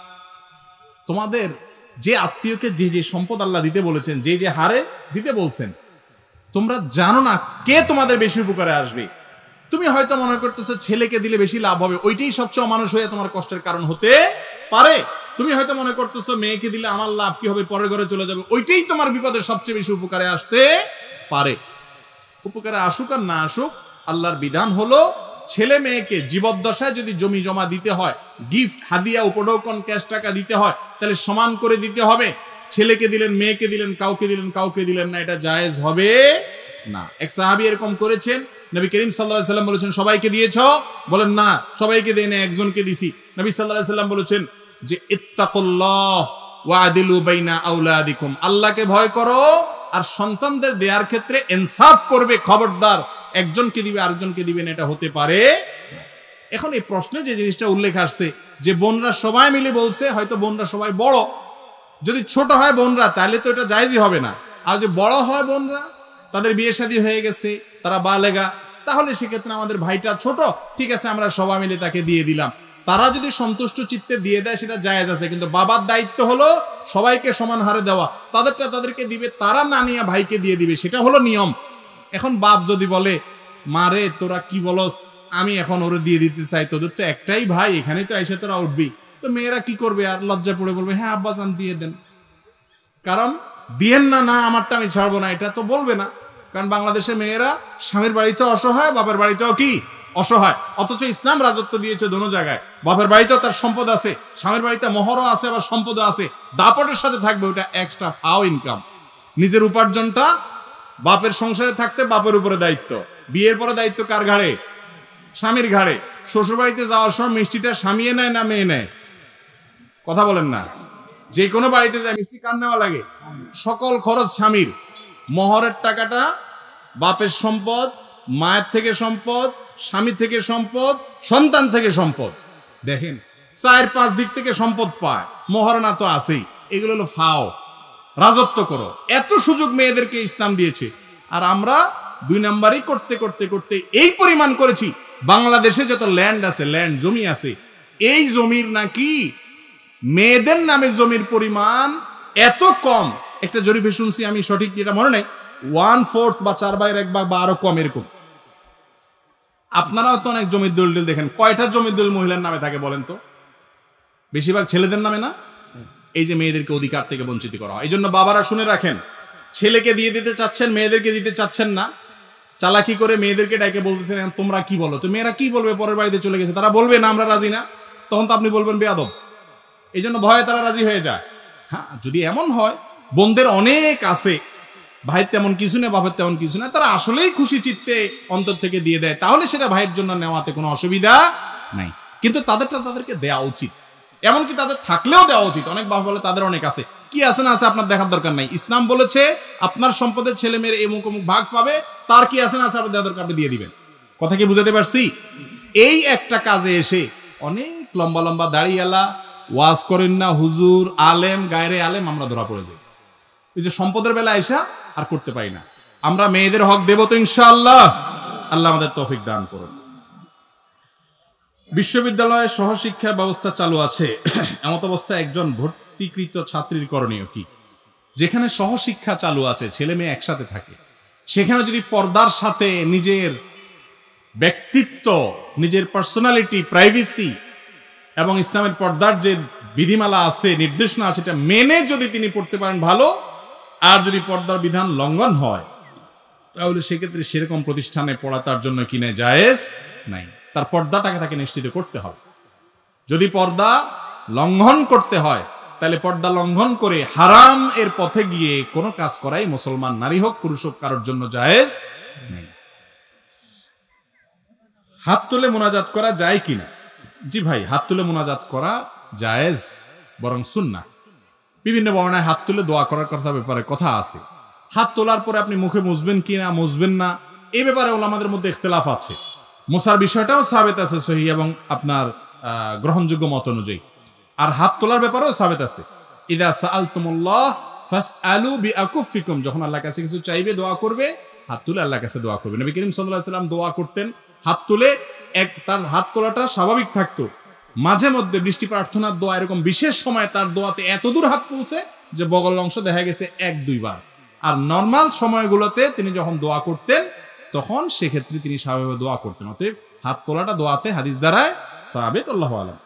তোমাদের যে আত্মীয়কে যে যে সম্পদ আল্লাহ দিতে বলেছেন, যে যে হারে দিতে বলছেন, তোমরা জানো না কে তোমাদের বেশি উপকারে আসবে। তুমি হয়তো মনে করতেছো ছেলেকে দিলে বেশি লাভ হবে, ওইটাই সবচেয়ে অমানুষ হয়ে তোমার কষ্টের কারণ হতে পারে। তুমি হয়তো মনে করতেছো মেয়েকে দিলে আমার লাভ কি হবে, পরের ঘরে চলে যাবে, ওইটাই তোমার বিপদের সবচেয়ে বেশি উপকারে আসতে পারে। উপকারে আসুক আর না আসুক, আল্লাহর বিধান হলো ছেলে মেয়েকে জীবদ্দশায় যদি জমি জমা দিতে হয়, গিফট, হাদিয়া, উপঢৌকন, ক্যাশ টাকা দিতে হয়, তাহলে সমান করে দিতে হবে। ছেলেকে দিলেন, মেয়েকে দিলেন, কাউকে দিলেন, কাউকে দিলেন না, এটা জায়েজ হবে না। এক সাহাবী এরকম করেছেন, নবী করিম সাল্লাল্লাহু আলাইহি সাল্লাম বলেছেন, সবাইকে দিয়েছো? বলেন না, সবাইকে দেই না, একজনকে দিছি। নবী সাল্লাল্লাহু আলাইহি সাল্লাম বলেছেন যে ইত্তাকুল্লাহ ওয়া আদিলু বাইনা আওলাদিকুম, আল্লাহকে ভয় করো আর সন্তানদের দেওয়ার ক্ষেত্রে ইনসাফ করবে। খবরদার, একজনকে দিবে আরেকজনকে দিবে না, এটা হতে পারে। এখন এই প্রশ্নে যে জিনিসটা উল্লেখ আসছে যে বোনরা সবাই মিলে বলছে, হয়তো বোনরা সবাই বড়, যদি ছোট হয় বোনরা তাহলে তো এটা জায়েজই হবে না। আর যদি বড় হয় বোনরা, তাদের বিয়ে শাদী হয়ে গেছে, তারা বালেগা, তাহলে সেক্ষেত্রে আমাদের ভাইটা ছোট, ঠিক আছে আমরা সবাই মিলে তাকে দিয়ে দিলাম। তারা যদি সন্তুষ্ট চিত্তে দিয়ে দেয় সেটা জায়েজ আছে, কিন্তু বাবার দায়িত্ব হলো সবাইকে সমান হারে দেওয়া, তাদেরটা তাদেরকে দিবে, তারা না নিয়ে ভাইকে দিয়ে দিবে, সেটা হলো নিয়ম। এখন বাপ যদি বলে, মারে তোরা কি বলস, আমি এখন ওরে দিয়ে দিতে চাই, তোদের তো একটাই ভাই, এখানেই তো এসে তোরা উঠবি, তো মেয়েরা কি করবে? আর লজ্জা পড়ে বলবে, হ্যাঁ আব্বাজান দিয়ে দেন। কারণ দিয়েন না, না আমারটা আমি ছাড়বো না, এটা তো বলবে না। কারণ বাংলাদেশের মেয়েরা স্বামীর বাড়িতেও অসহায়, বাপের বাড়িতেও কি অসহায়, অথচ ইসলাম রাজত্ব দিয়েছে দোনো জায়গায়। বাপের বাড়িতেও তার সম্পদ আছে, স্বামীর বাড়িতে মোহরও আছে, আবার সম্পদও আছে, দাপটের সাথে থাকবে, ওটা এক্সট্রা ফাও ইনকাম। নিজের উপার্জনটা বাপের সংসারে থাকতে বাপের উপরে দায়িত্ব, বিয়ের পরে দায়িত্ব কার ঘাড়ে? স্বামীর ঘাড়ে। শ্বশুর বাড়িতে যাওয়ার সময় মিষ্টিটা স্বামীয়ে নেয় না মেয়ে নেয়? কথা বলেন না। যে কোনো বাড়িতে যায় মিষ্টি কার নেওয়া লাগে? সকল খরচ স্বামীর। মোহরের টাকাটা বাপের সম্পদ, মায়ের থেকে সম্পদ, স্বামী থেকে সম্পদ, সন্তান থেকে সম্পদ। দেখেন 4-5 দিক থেকে সম্পদ পায়, মহারণা তো আছেই, এগুলো হলো ফাও, রাজত্ব করো। এত সুযোগ মেয়েদেরকে ইসলাম দিয়েছে, আর আমরা 2 নাম্বারই করতে করতে করতে এই পরিমাণ করেছি। বাংলাদেশে যত ল্যান্ড আছে, ল্যান্ড জমি আছে, এই জমির নাকি মেয়েদের নামে জমির পরিমাণ এত কম। একটা জরিপে শুনছি, আমি সঠিক যেটা মনে নেই, 1/4 বা 4/1 বা আরো কম এরকম। আপনারাও তো অনেক জমির দলিল দেখেন, কয়টা জমির দলিল মহিলার নামে থাকে বলেন তো? বেশিরভাগ ছেলেদের নামে না? এই যে মেয়েদেরকে অধিকার থেকে বঞ্চিত করা হয়। এই জন্য বাবারা শুনে রাখেন, ছেলেকে দিয়ে দিতে চাচ্ছেন, মেয়েদেরকে দিতে চাচ্ছেন না, চালাকি করে মেয়েদেরকে ডাকে বলতেছেন তোমরা কি বলো। তো মেয়েরা কি বলবে? পরের বাড়িতে চলে গেছে, তারা বলবে না আমরা রাজি না, তখন তো আপনি বলবেন বেয়াদব। এই জন্য ভয়ে তারা রাজি হয়ে যায়। হ্যাঁ, যদি এমন হয় বোনদের অনেক আছে, ভাইয়ের তেমন কিছু নেই, বাপের তেমন কিছু নেই, তারা আসলেই খুশি চিত্তে অন্তর থেকে দিয়ে দেয়, তাহলে সেটা ভাইয়ের জন্য নেওয়াতে কোনো অসুবিধা নাই। কিন্তু তাদেরটা তাদেরকে দেওয়া উচিত, এমনকি তাদের থাকলেও দেওয়া উচিত। অনেক বাবা বলে তাদের অনেক আছে, কি আছে না আছে আপনার দেখার দরকার নাই। ইসলাম বলেছে আপনার সম্পদের ছেলে মেয়ের এমুক অমুক ভাগ পাবে, তার কি আছে না আছে আপনার দেওয়ার দরকার, আপনি দিয়ে দিবেন। কথা কি বুঝাতে পারছি? এই একটা কাজে এসে অনেক লম্বা লম্বা দাড়িওয়ালা ওয়াজ করেন না, হুজুর, আলেম, গায়রে আলেম, আমরা ধরা পড়ে যাই। এই যে সম্পদের বেলা এসা আর করতে পারি না। আমরা মেয়েদের হক দেব তো ইনশাআল্লাহ। আল্লাহ আমাদের তৌফিক দান করুন। বিশ্ববিদ্যালয়ে সহশিক্ষা ব্যবস্থা চালু আছে, এমত অবস্থায় একজন ভর্তিকৃত ছাত্রীর করণীয় কি? যেখানে সহশিক্ষা চালু আছে, ছেলে মেয়ে একসাথে থাকে, সেখানে যদি পর্দার সাথে নিজের ব্যক্তিত্ব, নিজের পার্সোনালিটি, প্রাইভেসি এবং ইসলামের পর্দার যে বিধিমালা আছে, নির্দেশনা আছে, এটা মেনে যদি তিনি পড়তে পারেন ভালো। আর যদি পর্দার বিধান লঙ্ঘন হয়, তাহলে সেক্ষেত্রে সেরকম প্রতিষ্ঠানে পড়া তার জন্য কিনে জায়েজ নাই। তার পর্দাটাকে তাকে নিশ্চিত করতে হবে। যদি পর্দা লঙ্ঘন করতে হয়, তাহলে পর্দা লঙ্ঘন করে হারাম এর পথে গিয়ে কোনো কাজ করাই মুসলমান নারী হোক পুরুষ হোক কারোর জন্য জায়েজ নেই। হাত তুলে মোনাজাত করা যায় কিনা? জি ভাই, হাত তুলে মোনাজাত করা জায়েজ, বরং সুন্নাহ। বিভিন্ন বর্ণায় হাত তুলে দোয়া করার ব্যাপারে কথা আছে। হাত তোলার পরে আপনি মুখে মুছবেন কিনা, মুছবেন না, এই ব্যাপারে ওলামাদের মধ্যে ইখতিলাফ আছে। মোছার বিষয়টাও সাবেত আছে সহিহ এবং আপনার গ্রহণযোগ্য মত অনুযায়ী। আর হাত তোলার ব্যাপারেও সাবেত আছে, ইদা সাআলতুমুল্লাহ ফাসআলু বিআকুফিকুম, যখন আল্লাহর কাছে কিছু চাইবে, দোয়া করবে, হাত তুলে আল্লাহর কাছে দোয়া করবে। নবী করিম সাল্লাল্লাহু আলাইহি ওয়াসাল্লাম দোয়া করতেন হাত তুলে। তার হাত তোলাটা স্বাভাবিক থাকতো, মাঝে মধ্যে বৃষ্টি প্রার্থনার দোয়া, এরকম বিশেষ সময় তার দোয়াতে এত দূর হাত তুলছে যে বগল অংশ দেখা গেছে 1-2 বার। আর নর্মাল সময়গুলোতে তিনি যখন দোয়া করতেন, তখন সেক্ষেত্রে তিনি স্বাভাবিক দোয়া করতেন। অতএব হাত তোলাটা দোয়াতে হাদিস দ্বারায় সাবিত, আল্লাহু আলাম।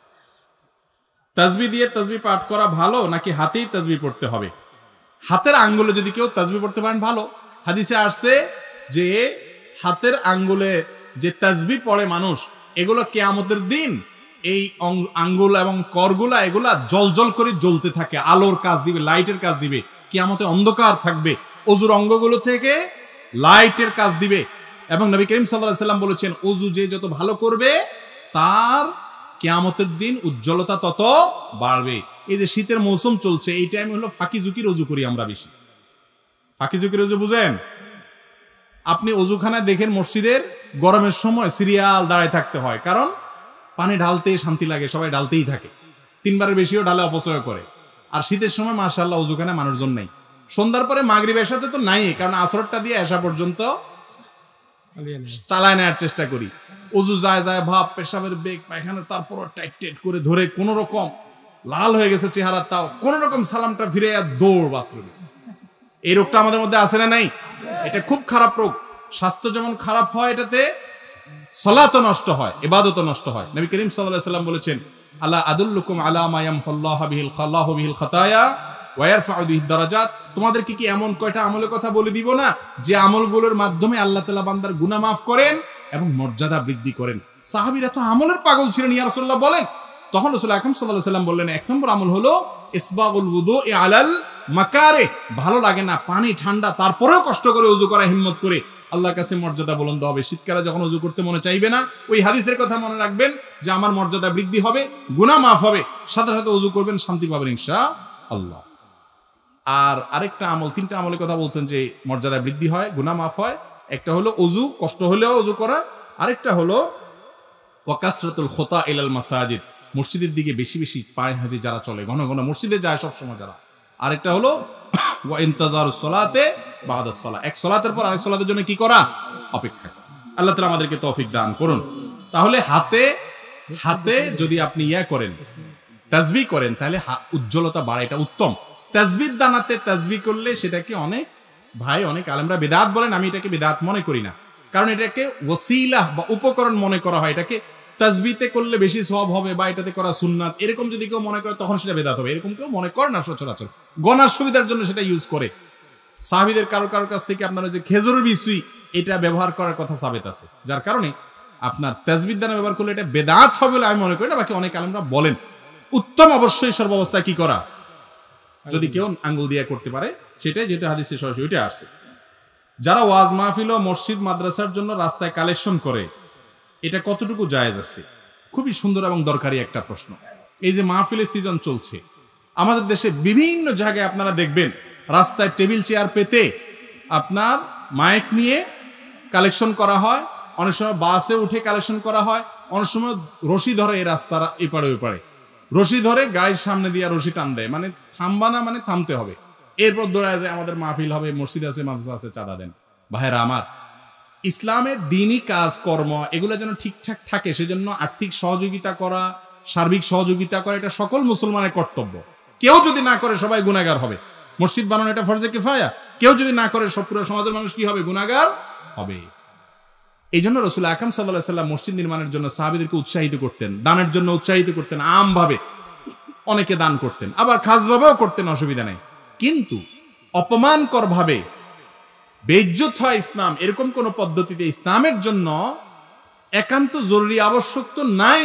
তাসবিহ দিয়ে তাসবিহ পাঠ করা ভালো নাকি হাতেই তাসবিহ পড়তে হবে? হাতের আঙ্গুলে যদি কেউ তাসবিহ পড়তে পারেন ভালো। হাদিসে আসছে যে হাতের আঙ্গুলে যে তাসবিহ পড়ে মানুষ, এগুলো কিয়ামতের দিন এই আঙ্গুল এবং করগুলা এগুলা জলজল করে জ্বলতে থাকে, আলোর কাজ দিবে, লাইটের কাজ দিবে। কিয়ামতে অন্ধকার থাকবে, অজুর অঙ্গগুলো থেকে লাইটের কাজ দিবে। এবং নবী করিম সাল্লাল্লাহু আলাইহি ওয়াসাল্লাম বলেছেন, অজু যে যত ভালো করবে তার কিয়ামতের দিন উজ্জ্বলতা তত বাড়বে। এই যে শীতের মৌসুম চলছে, এই টাইমে হলো ফাঁকি ঝুঁকির অজু করি আমরা বেশি। ফাঁকি ঝুঁকির অজু বুঝেন? আপনি অজুখানায় দেখেন মসজিদের গরমের সময় সিরিয়াল দাঁড়ায় থাকতে হয়, কারণ পানি ঢালতে শান্তি লাগে, সবাই ঢালতেই থাকে, 3 বারের বেশিও ঢালে অপচয় করে। আর শীতের সময় মাশাআল্লাহ অজুখানায় মানুষজন নেই। সন্ধ্যার পরে মাগরিবের সাথে তো নাই, কারণ আসরটা দিয়ে আসা পর্যন্ত চালায় নেওয়ার চেষ্টা করি। অজু যায় যায় ভাব, পেশাবের বেগ, পায়খানা, তারপর টাইট করে ধরে কোন রকম লাল হয়ে গেছে চেহারা, তাও কোন রকম সালামটা ফিরে দৌড় বাথরুমে। এই রোগটা আমাদের মধ্যে আছে না নাই? এটা খুব খারাপ রোগ। স্বাস্থ্য যেমন খারাপ হয়, এটাতে সালাতও নষ্ট হয়, ইবাদতও নষ্ট হয়। নবী করিম সাল্লাল্লাহু আলাইহি ওয়াসাল্লাম বলেছেন, আলা আদুল্লুকুম আলা মা ইয়ামহুল্লাহু বিহিল খাতায়া ওয়া ইয়ারফাউ বিহিদ দারাজাত। তোমাদেরকে কি এমন কয়টা আমলের কথা বলে দিব না, যে আমলগুলোর মাধ্যমে আল্লাহ তাআলা বান্দার গুনাহ মাফ করেন এবং মর্যাদা বৃদ্ধি করেন। সাহাবীরা তো আমলের পাগল ছিলেন, ইয়া রাসূলুল্লাহ বলেন। তখন রাসূল আকরাম সাল্লাল্লাহু আলাইহি ওয়াসাল্লাম বললেন, 1 নম্বর আমল হলো ইসবাগুল ওযুই আলাল মাকারে। ভালো লাগে না, পানি ঠান্ডা, তারপরেও কষ্ট করে ওযু করা, হিম্মত করে, আল্লাহর কাছে মর্যাদা বুলন্দ হবে। শীতকালে যখন ওযু করতে মনে চাইবে না, ওই হাদিসের কথা মনে রাখবেন যে আমার মর্যাদা বৃদ্ধি হবে, গুনাহ মাফ হবে, সাথে সাথে ওযু করবেন, শান্তি পাবেন ইনশাআল্লাহ। আর আরেকটা আমল, 3টা আমলের কথা বলছেন যে মর্যাদা বৃদ্ধি হয়, গুনাহ মাফ হয়। একটা হলো ওযু, কষ্ট হলেও ওযু করা। আরেকটা হলো ওয়াকাসরাতুল খুতা ইলাল মাসাজিদ, মসজিদের দিকে বেশি বেশি পায়ে হেঁটে যারা চলে, ঘন ঘন মসজিদে যায় সবসময় যারা। আরেকটা হলো ওয়া ইনতাজারুস সালাতে বাদাস সালাহ, এক সালাতের পর আরেক সালাতের জন্য কি করা? অপেক্ষা করা। আল্লাহ তাআলা আমাদেরকে তৌফিক দান করুন। তাহলে হাতে যদি আপনি করেন, তাসবিহ করেন, তাহলে উজ্জ্বলতা বাড়ে, এটা উত্তম। তাসবিহ দানাতে তাসবিহ করলে সেটাকে অনেক আলেমরা বিদআত বলেন, আমি এটাকে বিদআত মনে করি না, কারণ এটাকে ওসিলা বা উপকরণ মনে করা হয়। এটাকে তাসবিহতে করলে বেশি সওয়াব হবে বা এটাতে করা সুন্নাত, এরকম যদি কেউ মনে করে তখন সেটা বিদআত হবে। এরকম কেউ মনে করে না সচরাচর, গণার সুবিধার জন্য সেটা ইউজ করে। সাহাবীদের কারো কাছ থেকে আপনারা যে খেজুরের বিচি এটা ব্যবহার করার কথা সাবিত আছে, যার কারণে আপনার তাসবিহ দানা ব্যবহার করলে এটা বিদআত হবে বলে আমি মনে করি না। বাকি অনেক আলেমরা বলেন উত্তম অবশ্যই সর্বাবস্থায় কি করা, যদি কেউ আঙ্গুল দিয়ে করতে পারে সেটাই, যেহেতু হাদিসে সরাসরি ওইটা আসছে। যারা ওয়াজ মাহফিল ও মসজিদ মাদ্রাসার জন্য রাস্তায় কালেকশন করে, এটা কতটুকু জায়েজ আছে? খুবই সুন্দর এবং দরকারি একটা প্রশ্ন। এই যে মাহফিলের সিজন চলছে আমাদের দেশে, বিভিন্ন জায়গায় আপনারা দেখবেন রাস্তায় টেবিল চেয়ার পেতে আপনার মাইক নিয়ে কালেকশন করা হয়, অনেক সময় বাসে উঠে কালেকশন করা হয়, অনেক সময় রশি ধরে এই রাস্তার এপারে ওপারে রশি ধরে গাড়ির সামনে দিয়ে রশি টান দেয়, মানে থামবা না, মানে থামতে হবে। এরপর দৌড়ায় যায় আমাদের মাহফিল হবে, মসজিদ আছে, মাদ্রাসা আছে, চাঁদা দেন। ভাইরা আমার, ইসলামের দ্বীনি কাজ কর্ম এগুলো যেন ঠিকঠাক থাকে, সেজন্য আর্থিক সহযোগিতা করা, সার্বিক সহযোগিতা করা, এটা সকল মুসলমানের কর্তব্য। কেউ যদি না করে সবাই গুনাহগার হবে। মসজিদ বানানো এটা ফরজে কিফায়া, কেউ যদি না করে সব পুরো সমাজের মানুষ কি হবে? গুনাহগার হবে। এই জন্য রাসূল আকরাম সাল্লাল্লাহু আলাইহি ওয়াসাল্লাম মসজিদ নির্মাণের জন্য সাহাবীদেরকে উৎসাহিত করতেন, দানের জন্য উৎসাহিত করতেন, আমভাবে অনেকে দান করতেন, আবার খাসভাবেও করতেন, অসুবিধা নাই। কিন্তু অপমানকর ভাবে বেইজ্জত হয় ইসলাম, এরকম কোন পদ্ধতিতে ইসলামের জন্য একান্ত জরুরি আবশ্যক তো নাই।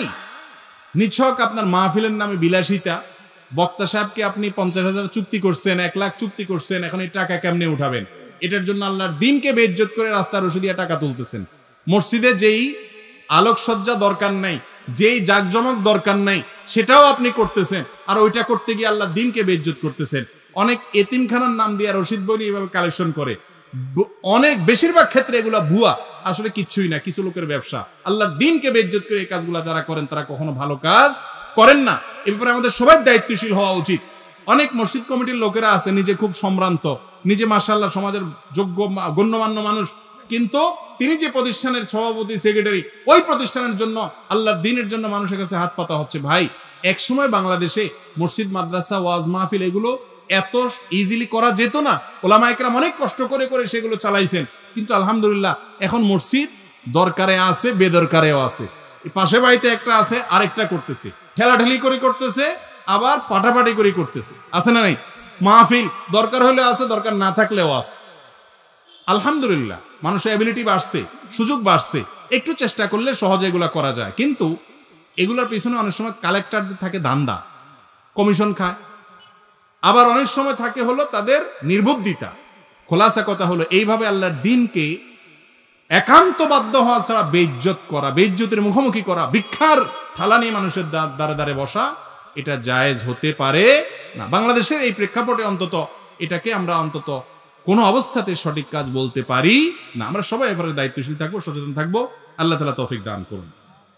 নিছক আপনার মাহফিলের নামে বিলাসিতা, বক্তা সাহেবকে আপনি 50,000 চুক্তি করছেন, 1 লাখ চুক্তি করছেন, এখন এই টাকা কেমনে উঠাবেন? এটার জন্য আল্লাহর দ্বীনকে বেইজ্জত করে রাস্তার রশি দিয়ে টাকা তুলতেছেন। মসজিদে যেই আলোকসজ্জা দরকার নাই, যেই জাকজমক দরকার নাই, সেটাও আপনি করতেছেন, আর ওইটা করতে গিয়ে আল্লাহর দ্বীনকে বেইজ্জত করতেছেন। অনেক এতিমখানার নাম দিয়ে রশিদ বনি এইভাবে কালেকশন করে, অনেক বেশিরভাগ ক্ষেত্রে এগুলা ভুয়া, আসলে কিচ্ছুই না, কিছু লোকের ব্যবসা। আল্লাহর দ্বীনকে বেইজ্জত করে এই কাজগুলা যারা করেন তারা কখনো ভালো কাজ করেন না। এ ব্যাপারে আমাদের সবাই দায়িত্বশীল হওয়া উচিত। অনেক মসজিদ কমিটির লোকেরা আছে নিজে খুব সম্ভ্রান্ত, নিজে মাশাআল্লাহ সমাজের যোগ্য গণ্যমান্য মানুষ, কিন্তু তিনি যে প্রতিষ্ঠানের সভাপতি সেক্রেটারি, ওই প্রতিষ্ঠানের জন্য আল্লাহর দ্বীনের জন্য মানুষের কাছে হাত পাতা হচ্ছে। ভাই, একসময় বাংলাদেশে মসজিদ মাদ্রাসা ওয়াজ মাহফিল এগুলো এত ইজিলি করা যেত না, ওলামা একরাম অনেক কষ্ট করে করে সেগুলো চালাইছেন। কিন্তু আলহামদুলিল্লাহ এখন মসজিদ দরকারে আছে, বেদরকারেও আছে। পাশে বাড়িতে একটা আছে, আরেকটা করতেছে, ঠেলাঠেলি করে করতেছে, আবার পাটাপাটি করে করতেছে, আছে না নাই? মাহফিল দরকার হলে আছে, দরকার না থাকলেও আছে। আলহামদুলিল্লাহ মানুষের অ্যাবিলিটি বাড়ছে, সুযোগ বাড়ছে, একটু চেষ্টা করলে সহজে এগুলা করা যায়। কিন্তু এগুলোর পিছনে অনেক সময় কালেক্টর থাকে ধান্দা, কমিশন খায়, আবার অনেক সময় থাকে হলো তাদের নির্বুদ্ধিতা। খোলাসা কথা হলো এইভাবে আল্লাহর দ্বীনকে একান্ত বাধ্য হওয়া ছাড়া বেইজ্জত করা, বেইজ্জতের মুখোমুখি করা, ভিক্ষার থালা নিয়ে মানুষের দ্বারে দ্বারে বসা, এটা জায়েজ হতে পারে না। বাংলাদেশের এই প্রেক্ষাপটে অন্তত এটাকে আমরা অন্তত কোনো অবস্থাতে সঠিক কাজ বলতে পারি না। আমরা সবাই এবারে দায়িত্বশীল থাকবো, সচেতন থাকবো। আল্লাহ তাআলা তৌফিক দান করুন।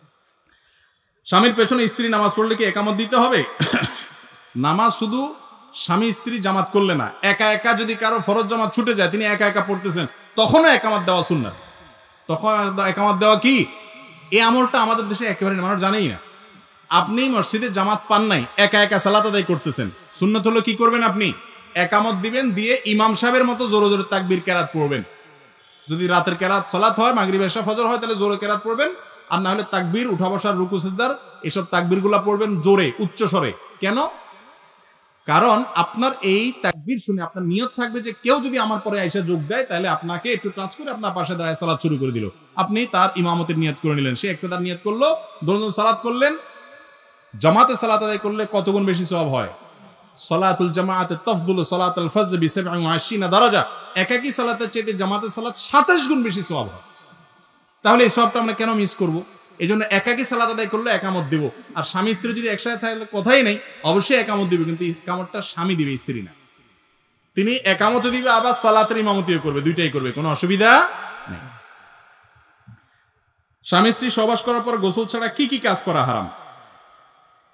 স্বামীর পেছনে স্ত্রী নামাজ পড়লে কি একামত দিতে হবে? নামাজ শুধু স্বামী স্ত্রী জামাত করলে না, একা একা যদি কারো ফরজ জামাত ছুটে যায়, তিনি একা একা পড়তেছেন, তখনও একামত দেওয়া সুন্নাত। তখন একামত দেওয়া কি, এই আমলটা আমাদের দেশে একেবারে মানুষ জানেই না। আপনি মসজিদে জামাত পান নাই, একা একা সালাত আদায় করতেছেন, সুন্নাত হলো কি করবেন? আপনি একামত দিবেন, দিয়ে ইমাম সাহেবের মতো জোরে জোরে তাকবীর কেরাত পড়বেন। যদি রাতের কেরাত সালাত হয়, মাগরিব এশা ফজর হয়, তাহলে জোরে কেরাত পড়বেন, আর না হলে তাকবীর, উঠা বসার, রুকু সিজদার, এসব তাকবীর গুলা পড়বেন জোরে, উচ্চ স্বরে। কেন? কারণ আপনার এই তাকবীর শুনে আপনার নিয়ত থাকবে যে কেউ যদি আমার পরে আইসা যোগ দেয়, তাহলে আপনাকে একটু টাচ করে আপনার পাশে দাঁড়ায় সালাত শুরু করে দিল, আপনি তার ইমামতের নিয়ত করে নিলেন, সে ইক্তেদার নিয়ত করলো, দুজন সালাত করলেন। জামাতে সালাত আদায় করলে কত গুণ বেশি সওয়াব হয়? সালাতুল জামাআতে তাফদুলু সালাতুল ফজর বি 27 দারাজা। একাকী সালাতের চাইতে জামাতের সালাত 27 গুণ বেশি সওয়াব হয়। তাহলে এই সওয়াবটা আমরা কেন মিস করব? এই জন্য একাকী সালাত আদায় করলে একামত দেব, আর স্বামী স্ত্রী যদি একসাথে থাকে কথাই নেই, অবশ্যই একামত দিবে, কিন্তু একামতটা স্বামী দিবে, স্ত্রী না। তিনি একামত দিবে, আবার সালাতের ইমামতিও করবে, দুইটাই করবে, কোনো অসুবিধা নেই। স্বামী স্ত্রী সহবাস করার পর গোসল ছাড়া কি কি কাজ করা হারাম?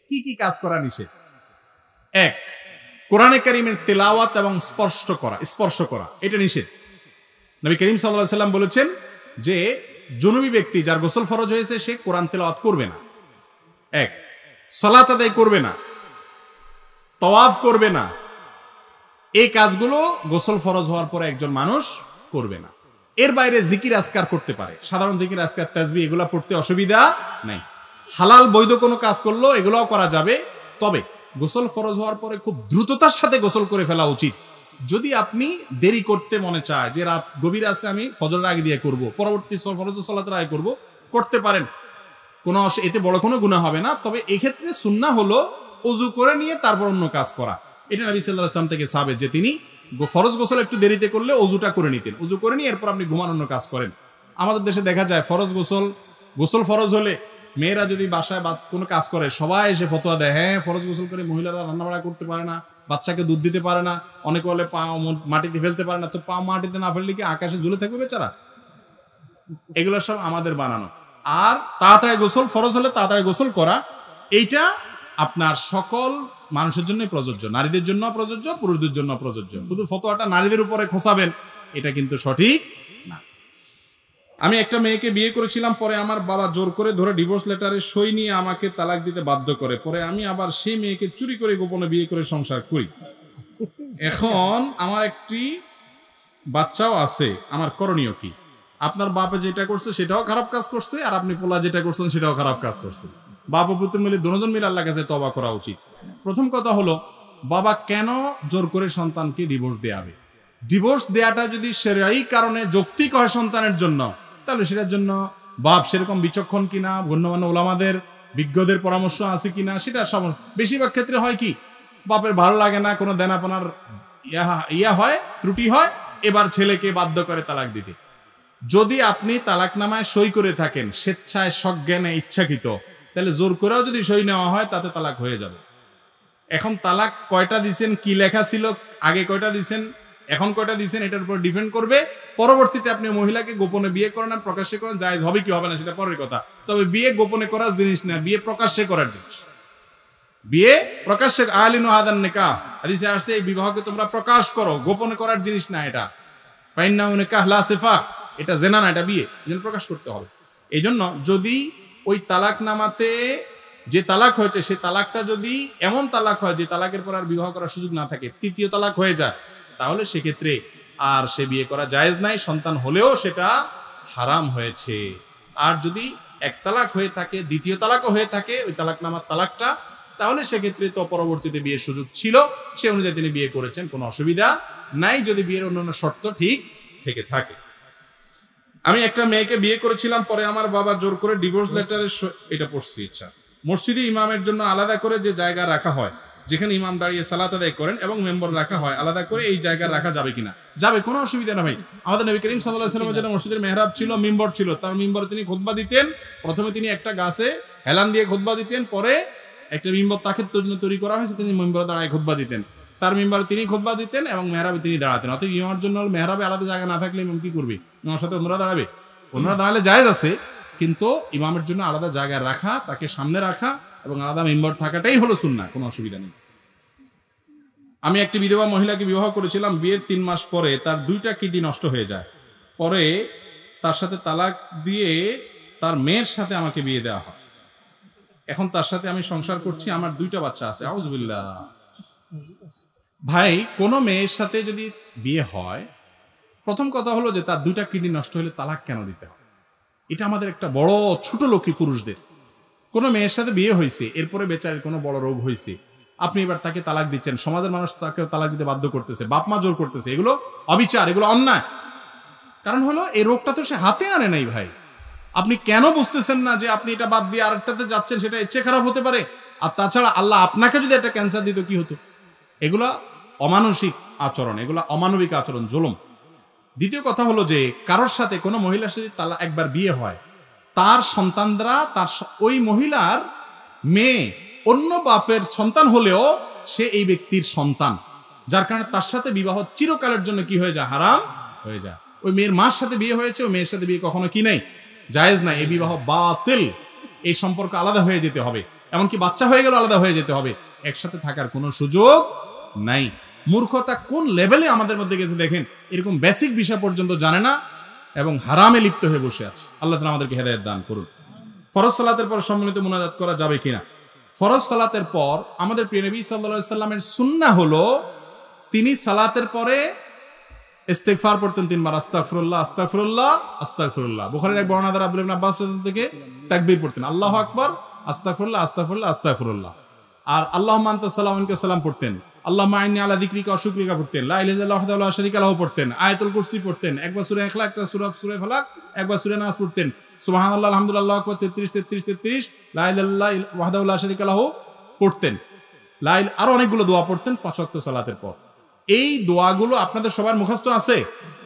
কি কি কাজ করা নিষেধ? এক, কোরআনে কারীমের তেলাওয়াত এবং স্পর্শ করা এটা নিষেধ। নবী করিম সাল্লাল্লাহু আলাইহি সাল্লাম বলেছেন যে জুনুবী ব্যক্তি যার গোসল ফরজ হয়েছে সে কোরআন তেলাওয়াত করবে না। এক, সালাত আদায় করবে না, তাওয়াফ করবে না, এই কাজগুলো গোসল ফরজ হওয়ার পরে একজন মানুষ করবে না। এর বাইরে জিকির আজকার করতে পারে, সাধারণ জিকির আজকার তাসবিহ এগুলো পড়তে অসুবিধা নাই। হালাল বৈধ কোনো কাজ করলো এগুলোও করা যাবে, তবে গোসল ফরজ হওয়ার পরে খুব দ্রুততার সাথে গোসল করে ফেলা উচিত। যদি আপনি দেরি করতে মনে চায় যে রাত গভীর আছে আমি ফজরের আগে দিয়ে করব, পরবর্তী ফরজ সালাতের আগে করব, করতে পারেন, কোনো এতে বড় কোনো গুনাহ হবে না। তবে এই ক্ষেত্রে সুন্নাহ হলো ওযু করে নিয়ে তারপর অন্য কাজ করা। এটা নবী সাল্লাল্লাহু আলাইহি ওয়াসাল্লাম থেকে সাহাবেত যে তিনি ফরজ গোসল একটু দেরিতে করলে ওযুটা করে নিতেন, ওযু করে নিয়ে এরপর আপনি ঘুমানোর অন্য কাজ করেন। আমাদের দেশে দেখা যায় গোসল ফরজ হলে মেয়েরা যদি বাসায় কোনো কাজ করে সবাই এসে ফতোয়া দেয়, হ্যাঁ ফরজ গোসল করে মহিলারা রান্নাবাড়া করতে পারে না, বাচ্চাকে দুধ দিতে পারে না, অনেকে বলে পা মাটিতে ফেলতে পারে না। তো পা মাটিতে না ফেললে কি আকাশে ঝুলে থাকবে বেচারা? এগুলো সব আমাদের বানানো। আর তাড়াতাড়ি গোসল ফরজ হলে তাড়াতাড়ি গোসল করা, এইটা আপনার সকল মানুষের জন্য প্রযোজ্য, নারীদের জন্য প্রযোজ্য, পুরুষদের জন্য প্রযোজ্য। শুধু ফতোয়াটা নারীদের উপরে খোঁচাবেন এটা কিন্তু সঠিক না। আমি একটা মেয়েকে বিয়ে করেছিলাম, পরে আমার বাবা জোর করে ধরে ডিভোর্স লেটারে সই নিয়ে আমাকে তালাক দিতে বাধ্য করে। পরে আমি আবার সেই মেয়েকে চুরি করে গোপনে বিয়ে করে সংসার করি। এখন আমার একটি বাচ্চাও আছে, আমার করণীয় কি? আপনার বাপে যেটা করছে সেটাও খারাপ কাজ করছে, আর আপনি পোলা যেটা করছেন সেটাও খারাপ কাজ করছে। বাপ ও পুত্র মিলে দুজন মিলে আল্লাহর কাছে তওবা করা উচিত। প্রথম কথা হলো, বাবা কেন জোর করে সন্তানকে ডিভোর্স দেয়াবে? ডিভোর্স দেয়াটা যদি শরঈ কারণে যৌক্তিক হয় সন্তানের জন্য, তাহলে সেটার জন্য বাপ সেরকম বিচক্ষণ কিনা, গণ্যমান্য ওলামাদের বিজ্ঞদের পরামর্শ আছে কিনা সেটা বেশিরভাগ ক্ষেত্রে হয় কি, বাপের ভালো লাগে না, কোনো দেনাপানার হয়, ত্রুটি হয়, এবার ছেলেকে বাধ্য করে তালাক দিতে। যদি আপনি তালাকনামায় সই করে থাকেন স্বেচ্ছায়, সজ্ঞানে, ইচ্ছাকৃত, তাহলে জোর করেও যদি সই নেওয়া হয় তাতে তালাক হয়ে যাবে। এখন তালাক কয়টা দিছেন, কি লেখা ছিল, আগে কয়টা দিছেন, এখন কয়টা দিছেন, এটার উপর ডিপেন্ড করবে। পরবর্তীতে আপনি মহিলাকে গোপনে বিয়ে করেন আর প্রকাশ্যে করেন, জায়েজ হবে কি হবে না সেটা পরের কথা। তবে বিয়ে গোপনে করার জিনিস না, বিয়ে প্রকাশ্যে করার জিনিস। বিয়ে প্রকাশ্যে, আলিনু হাদান নিকাহ, হাদিসে আসছে এই বিবাহকে তোমরা প্রকাশ করো, গোপনে করার জিনিস না এটা। ফাইন্নাহু নিকাহ লা সিফা, এটা জেনা না, এটা বিয়ে, এজন্য প্রকাশ করতে হবে। এই জন্য যদি ওই তালাকনামাতে যে তালাক হয়েছে সে তালাকটা যদি এমন তালাক হয় যে তালাকের পর আর বিবাহ করার সুযোগ না থাকে, তৃতীয় তালাক হয়ে যায়, তাহলে সেক্ষেত্রে আর সে বিয়ে করা জায়েজ নাই, সন্তান হলেও সেটা হারাম হয়েছে। আর যদি এক তালাক হয়ে থাকে, দ্বিতীয় তালাকও হয়ে থাকে ওই তালাকনামার তালাকটা, তাহলে সেক্ষেত্রে তো পরবর্তীতে বিয়ের সুযোগ ছিল, সে অনুযায়ী তিনি বিয়ে করেছেন, কোনো অসুবিধা নাই যদি বিয়ের অন্যান্য শর্ত ঠিক থেকে থাকে। আমি একটা মেয়েকে বিয়ে করেছিলাম, পরে আমার বাবা জোর করে ডিভোর্স লেটারে, এটা পড়ছি, ইচ্ছা মসজিদে ইমামের জন্য আলাদা করে যে জায়গা রাখা হয়, যেখানে ইমাম দাঁড়িয়ে সালাত আদায় করেন এবং মেম্বার রাখা হয়, আলাদা করে এই জায়গা রাখা যাবে কিনা? যাবে, কোনো অসুবিধা না ভাই। আমাদের নবী করিম সাল্লাল্লাহু আলাইহি ওয়াসাল্লামের জন্য মসজিদের মেহরাব ছিল, মিম্বর ছিল, তার মিম্বরে তিনি খুতবা দিতেন। প্রথমে তিনি একটা গাছে হেলান দিয়ে খুতবা দিতেন, পরে একটা মিম্বর তাকে তৈরি করা হয়েছে, তিনি মিম্বরে দাঁড়ায় খুতবা দিতেন। তার মিম্বরে তিনি খুতবা দিতেন এবং মেহরাবে তিনি দাঁড়াতেন। অতএব ইমামের জন্য মেহরাবে আলাদা জায়গা না থাকলে ইমাম কি করবে? ইমামের সাথে অন্যরা দাঁড়াবে? অন্যরা দাঁড়ালে জায়েজ আছে, কিন্তু ইমামের জন্য আলাদা জায়গা রাখা, তাকে সামনে রাখা এবং আলাদা মেম্বর থাকাটাই হলো সুন্নাহ, কোনো অসুবিধা নেই। আমি একটি বিধবা মহিলাকে বিবাহ করেছিলাম, বিয়ের 3 মাস পরে তার 2টা কিডনি নষ্ট হয়ে যায়। পরে তার সাথে তালাক দিয়ে তার মেয়ের সাথে আমাকে বিয়ে দেওয়া হয়। এখন তার সাথে আমি সংসার করছি, আমার 2টা বাচ্চা আছে। আউযুবিল্লাহ। ভাই, কোনো মেয়ের সাথে যদি বিয়ে হয়, প্রথম কথা হলো যে তার 2টা কিডনি নষ্ট হলে তালাক কেন দিতে হয়? এটা আমাদের একটা বড় ছোট লোকী পুরুষদের। কোনো মেয়ের সাথে বিয়ে হয়েছে, এরপরে বেচারের কোনো বড় রোগ হয়েছে, আপনি এবার তাকে তালাক দিচ্ছেন, সমাজের মানুষ তাকে তালাক দিতে বাধ্য করতেছে, বাপ মা জোর করতেছে, এগুলো অবিচার, এগুলো অন্যায়। কারণ হলো এই রোগটা তো সে হাতে আনে নাই ভাই। আপনি কেন বুঝতেছেন না যে আপনি এটা বাদ দিয়ে আরেকটাতে যাচ্ছেন, সেটা ইচ্ছে খারাপ হতে পারে। আর তাছাড়া আল্লাহ আপনাকে যদি একটা ক্যান্সার দিত কি হতো? এগুলা অমানসিক আচরণ, এগুলা অমানবিক আচরণ, জুলুম। দ্বিতীয় কথা হলো যে কারোর সাথে কোনো মহিলার সাথে তালাক একবার বিয়ে হয়, তার সন্তানরা, তার ওই মহিলার মেয়ে অন্য বাপের সন্তান হলেও সে এই ব্যক্তির সন্তান, যার কারণে তার সাথে বিবাহ চিরকালের জন্য কি হয়ে যায়? হারাম হয়ে যায়। ওই মেয়ের মার সাথে বিয়ে হয়েছে, ওই মেয়ের সাথে বিয়ে কখনো কি নেই, জায়েজ নাই, এই বিবাহ বাতিল, এই সম্পর্ক আলাদা হয়ে যেতে হবে। এমনকি বাচ্চা হয়ে গেল আলাদা হয়ে যেতে হবে, একসাথে থাকার কোনো সুযোগ নাই। মূর্খতা কোন লেভেলে আমাদের মধ্যে গেছে দেখেন, এরকম বেসিক বিষয় পর্যন্ত জানে না এবং হারামে লিপ্ত হয়ে বসে আছে। আল্লাহ তাআলা আমাদেরকে হেদায়েত দান করুন। ফরজ সালাতের পর সম্মিলিত মুনাজাত করা যাবে কিনা? ফরজ সালাতের পর আমাদের প্রিয় নবী সাল্লাল্লাহু আলাইহি সাল্লামের সুন্নাহ হলো তিনি সালাতের পরে ইস্তিগফার পড়তেন 3 বার, আস্তাগফিরুল্লাহ আস্তাগফিরুল্লাহ আস্তাগফিরুল্লাহ। বুখারীর এক বর্ণনা দ্বারা আব্দুল্লাহ ইবনে আব্বাস থেকে তাকবীর পড়তেন, আল্লাহু আকবার, আস্তাগফিরুল্লাহ আস্তাগফিরুল্লাহ আস্তাগফিরুল্লাহ। আর আল্লাহুম্মা আনতা সালাম ওয়া মিনকা সালাম পড়তেন, আল্লাহুম্মা আইন্নী আলা যিকরিকা ওয়া শুকরিকা পড়তেন, লা ইলাহা ইল্লাল্লাহু ওয়াহদাহু লা শারীকা লাহু পড়তেন, আয়াতুল কুরসি পড়তেন, একবার সূরা ইখলাস, একটা সূরা ফালাক, একবার সূরা নাস পড়তেন, সুবহানাল্লাহ আলহামদুলিল্লাহ আল্লাহু আকবার 33 33 33, লা ইলাহা ইল্লাল্লাহু ওয়াহদাহু লা শারীকা লাহু পড়তেন, আরো অনেকগুলো দোয়া পড়তেন 5 ওয়াক্ত সালাতের পর। এই দোয়াগুলো আপনাদের সবার মুখস্থ আছে?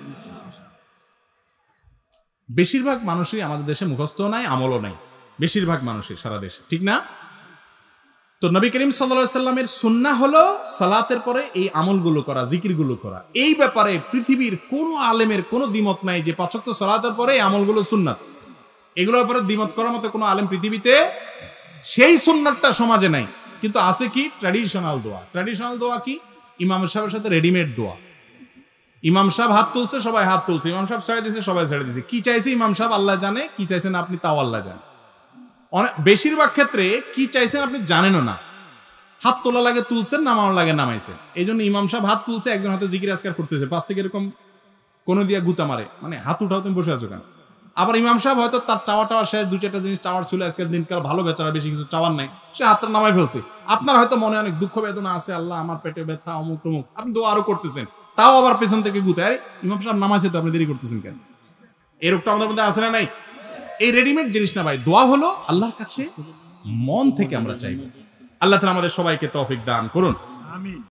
বেশিরভাগ মানুষই আমাদের দেশে মুখস্থ নাই, আমলও নাই, বেশিরভাগ মানুষের সারা দেশে, ঠিক না? তো নবী করিম সাল্লাল্লাহু আলাইহি সাল্লামের সুন্নাহ হলো সালাতের পরে এই আমলগুলো করা, জিকিরগুলো করা। এই ব্যাপারে পৃথিবীর কোনো আলেমের কোনো দ্বিমত নাই যে 5 ওয়াক্ত সালাতের পরে এই আমলগুলো সুন্নাত। এগুলোর উপরে দ্বিমত করার মতো কোনো আলেম পৃথিবীতে, সেই সুন্নাতটা সমাজে নাই। কিন্তু আছে কি? ট্র্যাডিশনাল দোয়া। ট্র্যাডিশনাল দোয়া কি? ইমাম সাহেবের সাথে রেডিমেড দোয়া। ইমাম সাহেব হাত তুলছে, সবাই হাত তুলছে, ইমাম সাহেব ছেড়ে দিয়েছে, সবাই ছেড়ে দিয়েছে। কি চাইছে ইমাম সাহেব আল্লাহ জানে, কি চাইছেন আপনি তাও আল্লাহ জানে। বেশিরভাগ ক্ষেত্রে কি চাইছেন আপনি জানেনও না। হাত তোলা লাগে তুলছেন, নামানো লাগে নামাইছেন। এই জন্য ইমাম সাহেব হাত তুলছে, একজন হয়তো জিকির আজকার করতেছে, পাশ থেকে এরকম কোনো দিয়া গুতা মারে, মানে হাত উঠাও তুমি বসে আছো কেন? আবার ইমাম সাহেব হয়তো তার চাওয়া টাওয়া শেষ, 2-4টা জিনিস চাওয়ার ছিল, আজকের দিনকাল ভালো বেচারা, বেশি কিছু চাওয়ার নাই, সে হাতটা নামাই ফেলছে। আপনার হয়তো মনে অনেক দুঃখ বেদনা আছে, আল্লাহ আমার পেটে ব্যথা অমুক টমুক, আপনি দোয়া আরো করতেছেন, তাও আবার পেছন থেকে গুতায়, ইমাম সাহেব নামাইছে তো আপনি দেরি করতেছেন কেন? এই রোগটা আমাদের মধ্যে আছে না নাই? এই রেডিমেড জিনিস না ভাই। দোয়া হলো আল্লাহর কাছে মন থেকে আমরা চাইব। আল্লাহ তাআলা আমাদের সবাইকে তৌফিক দান করুন। আমিন।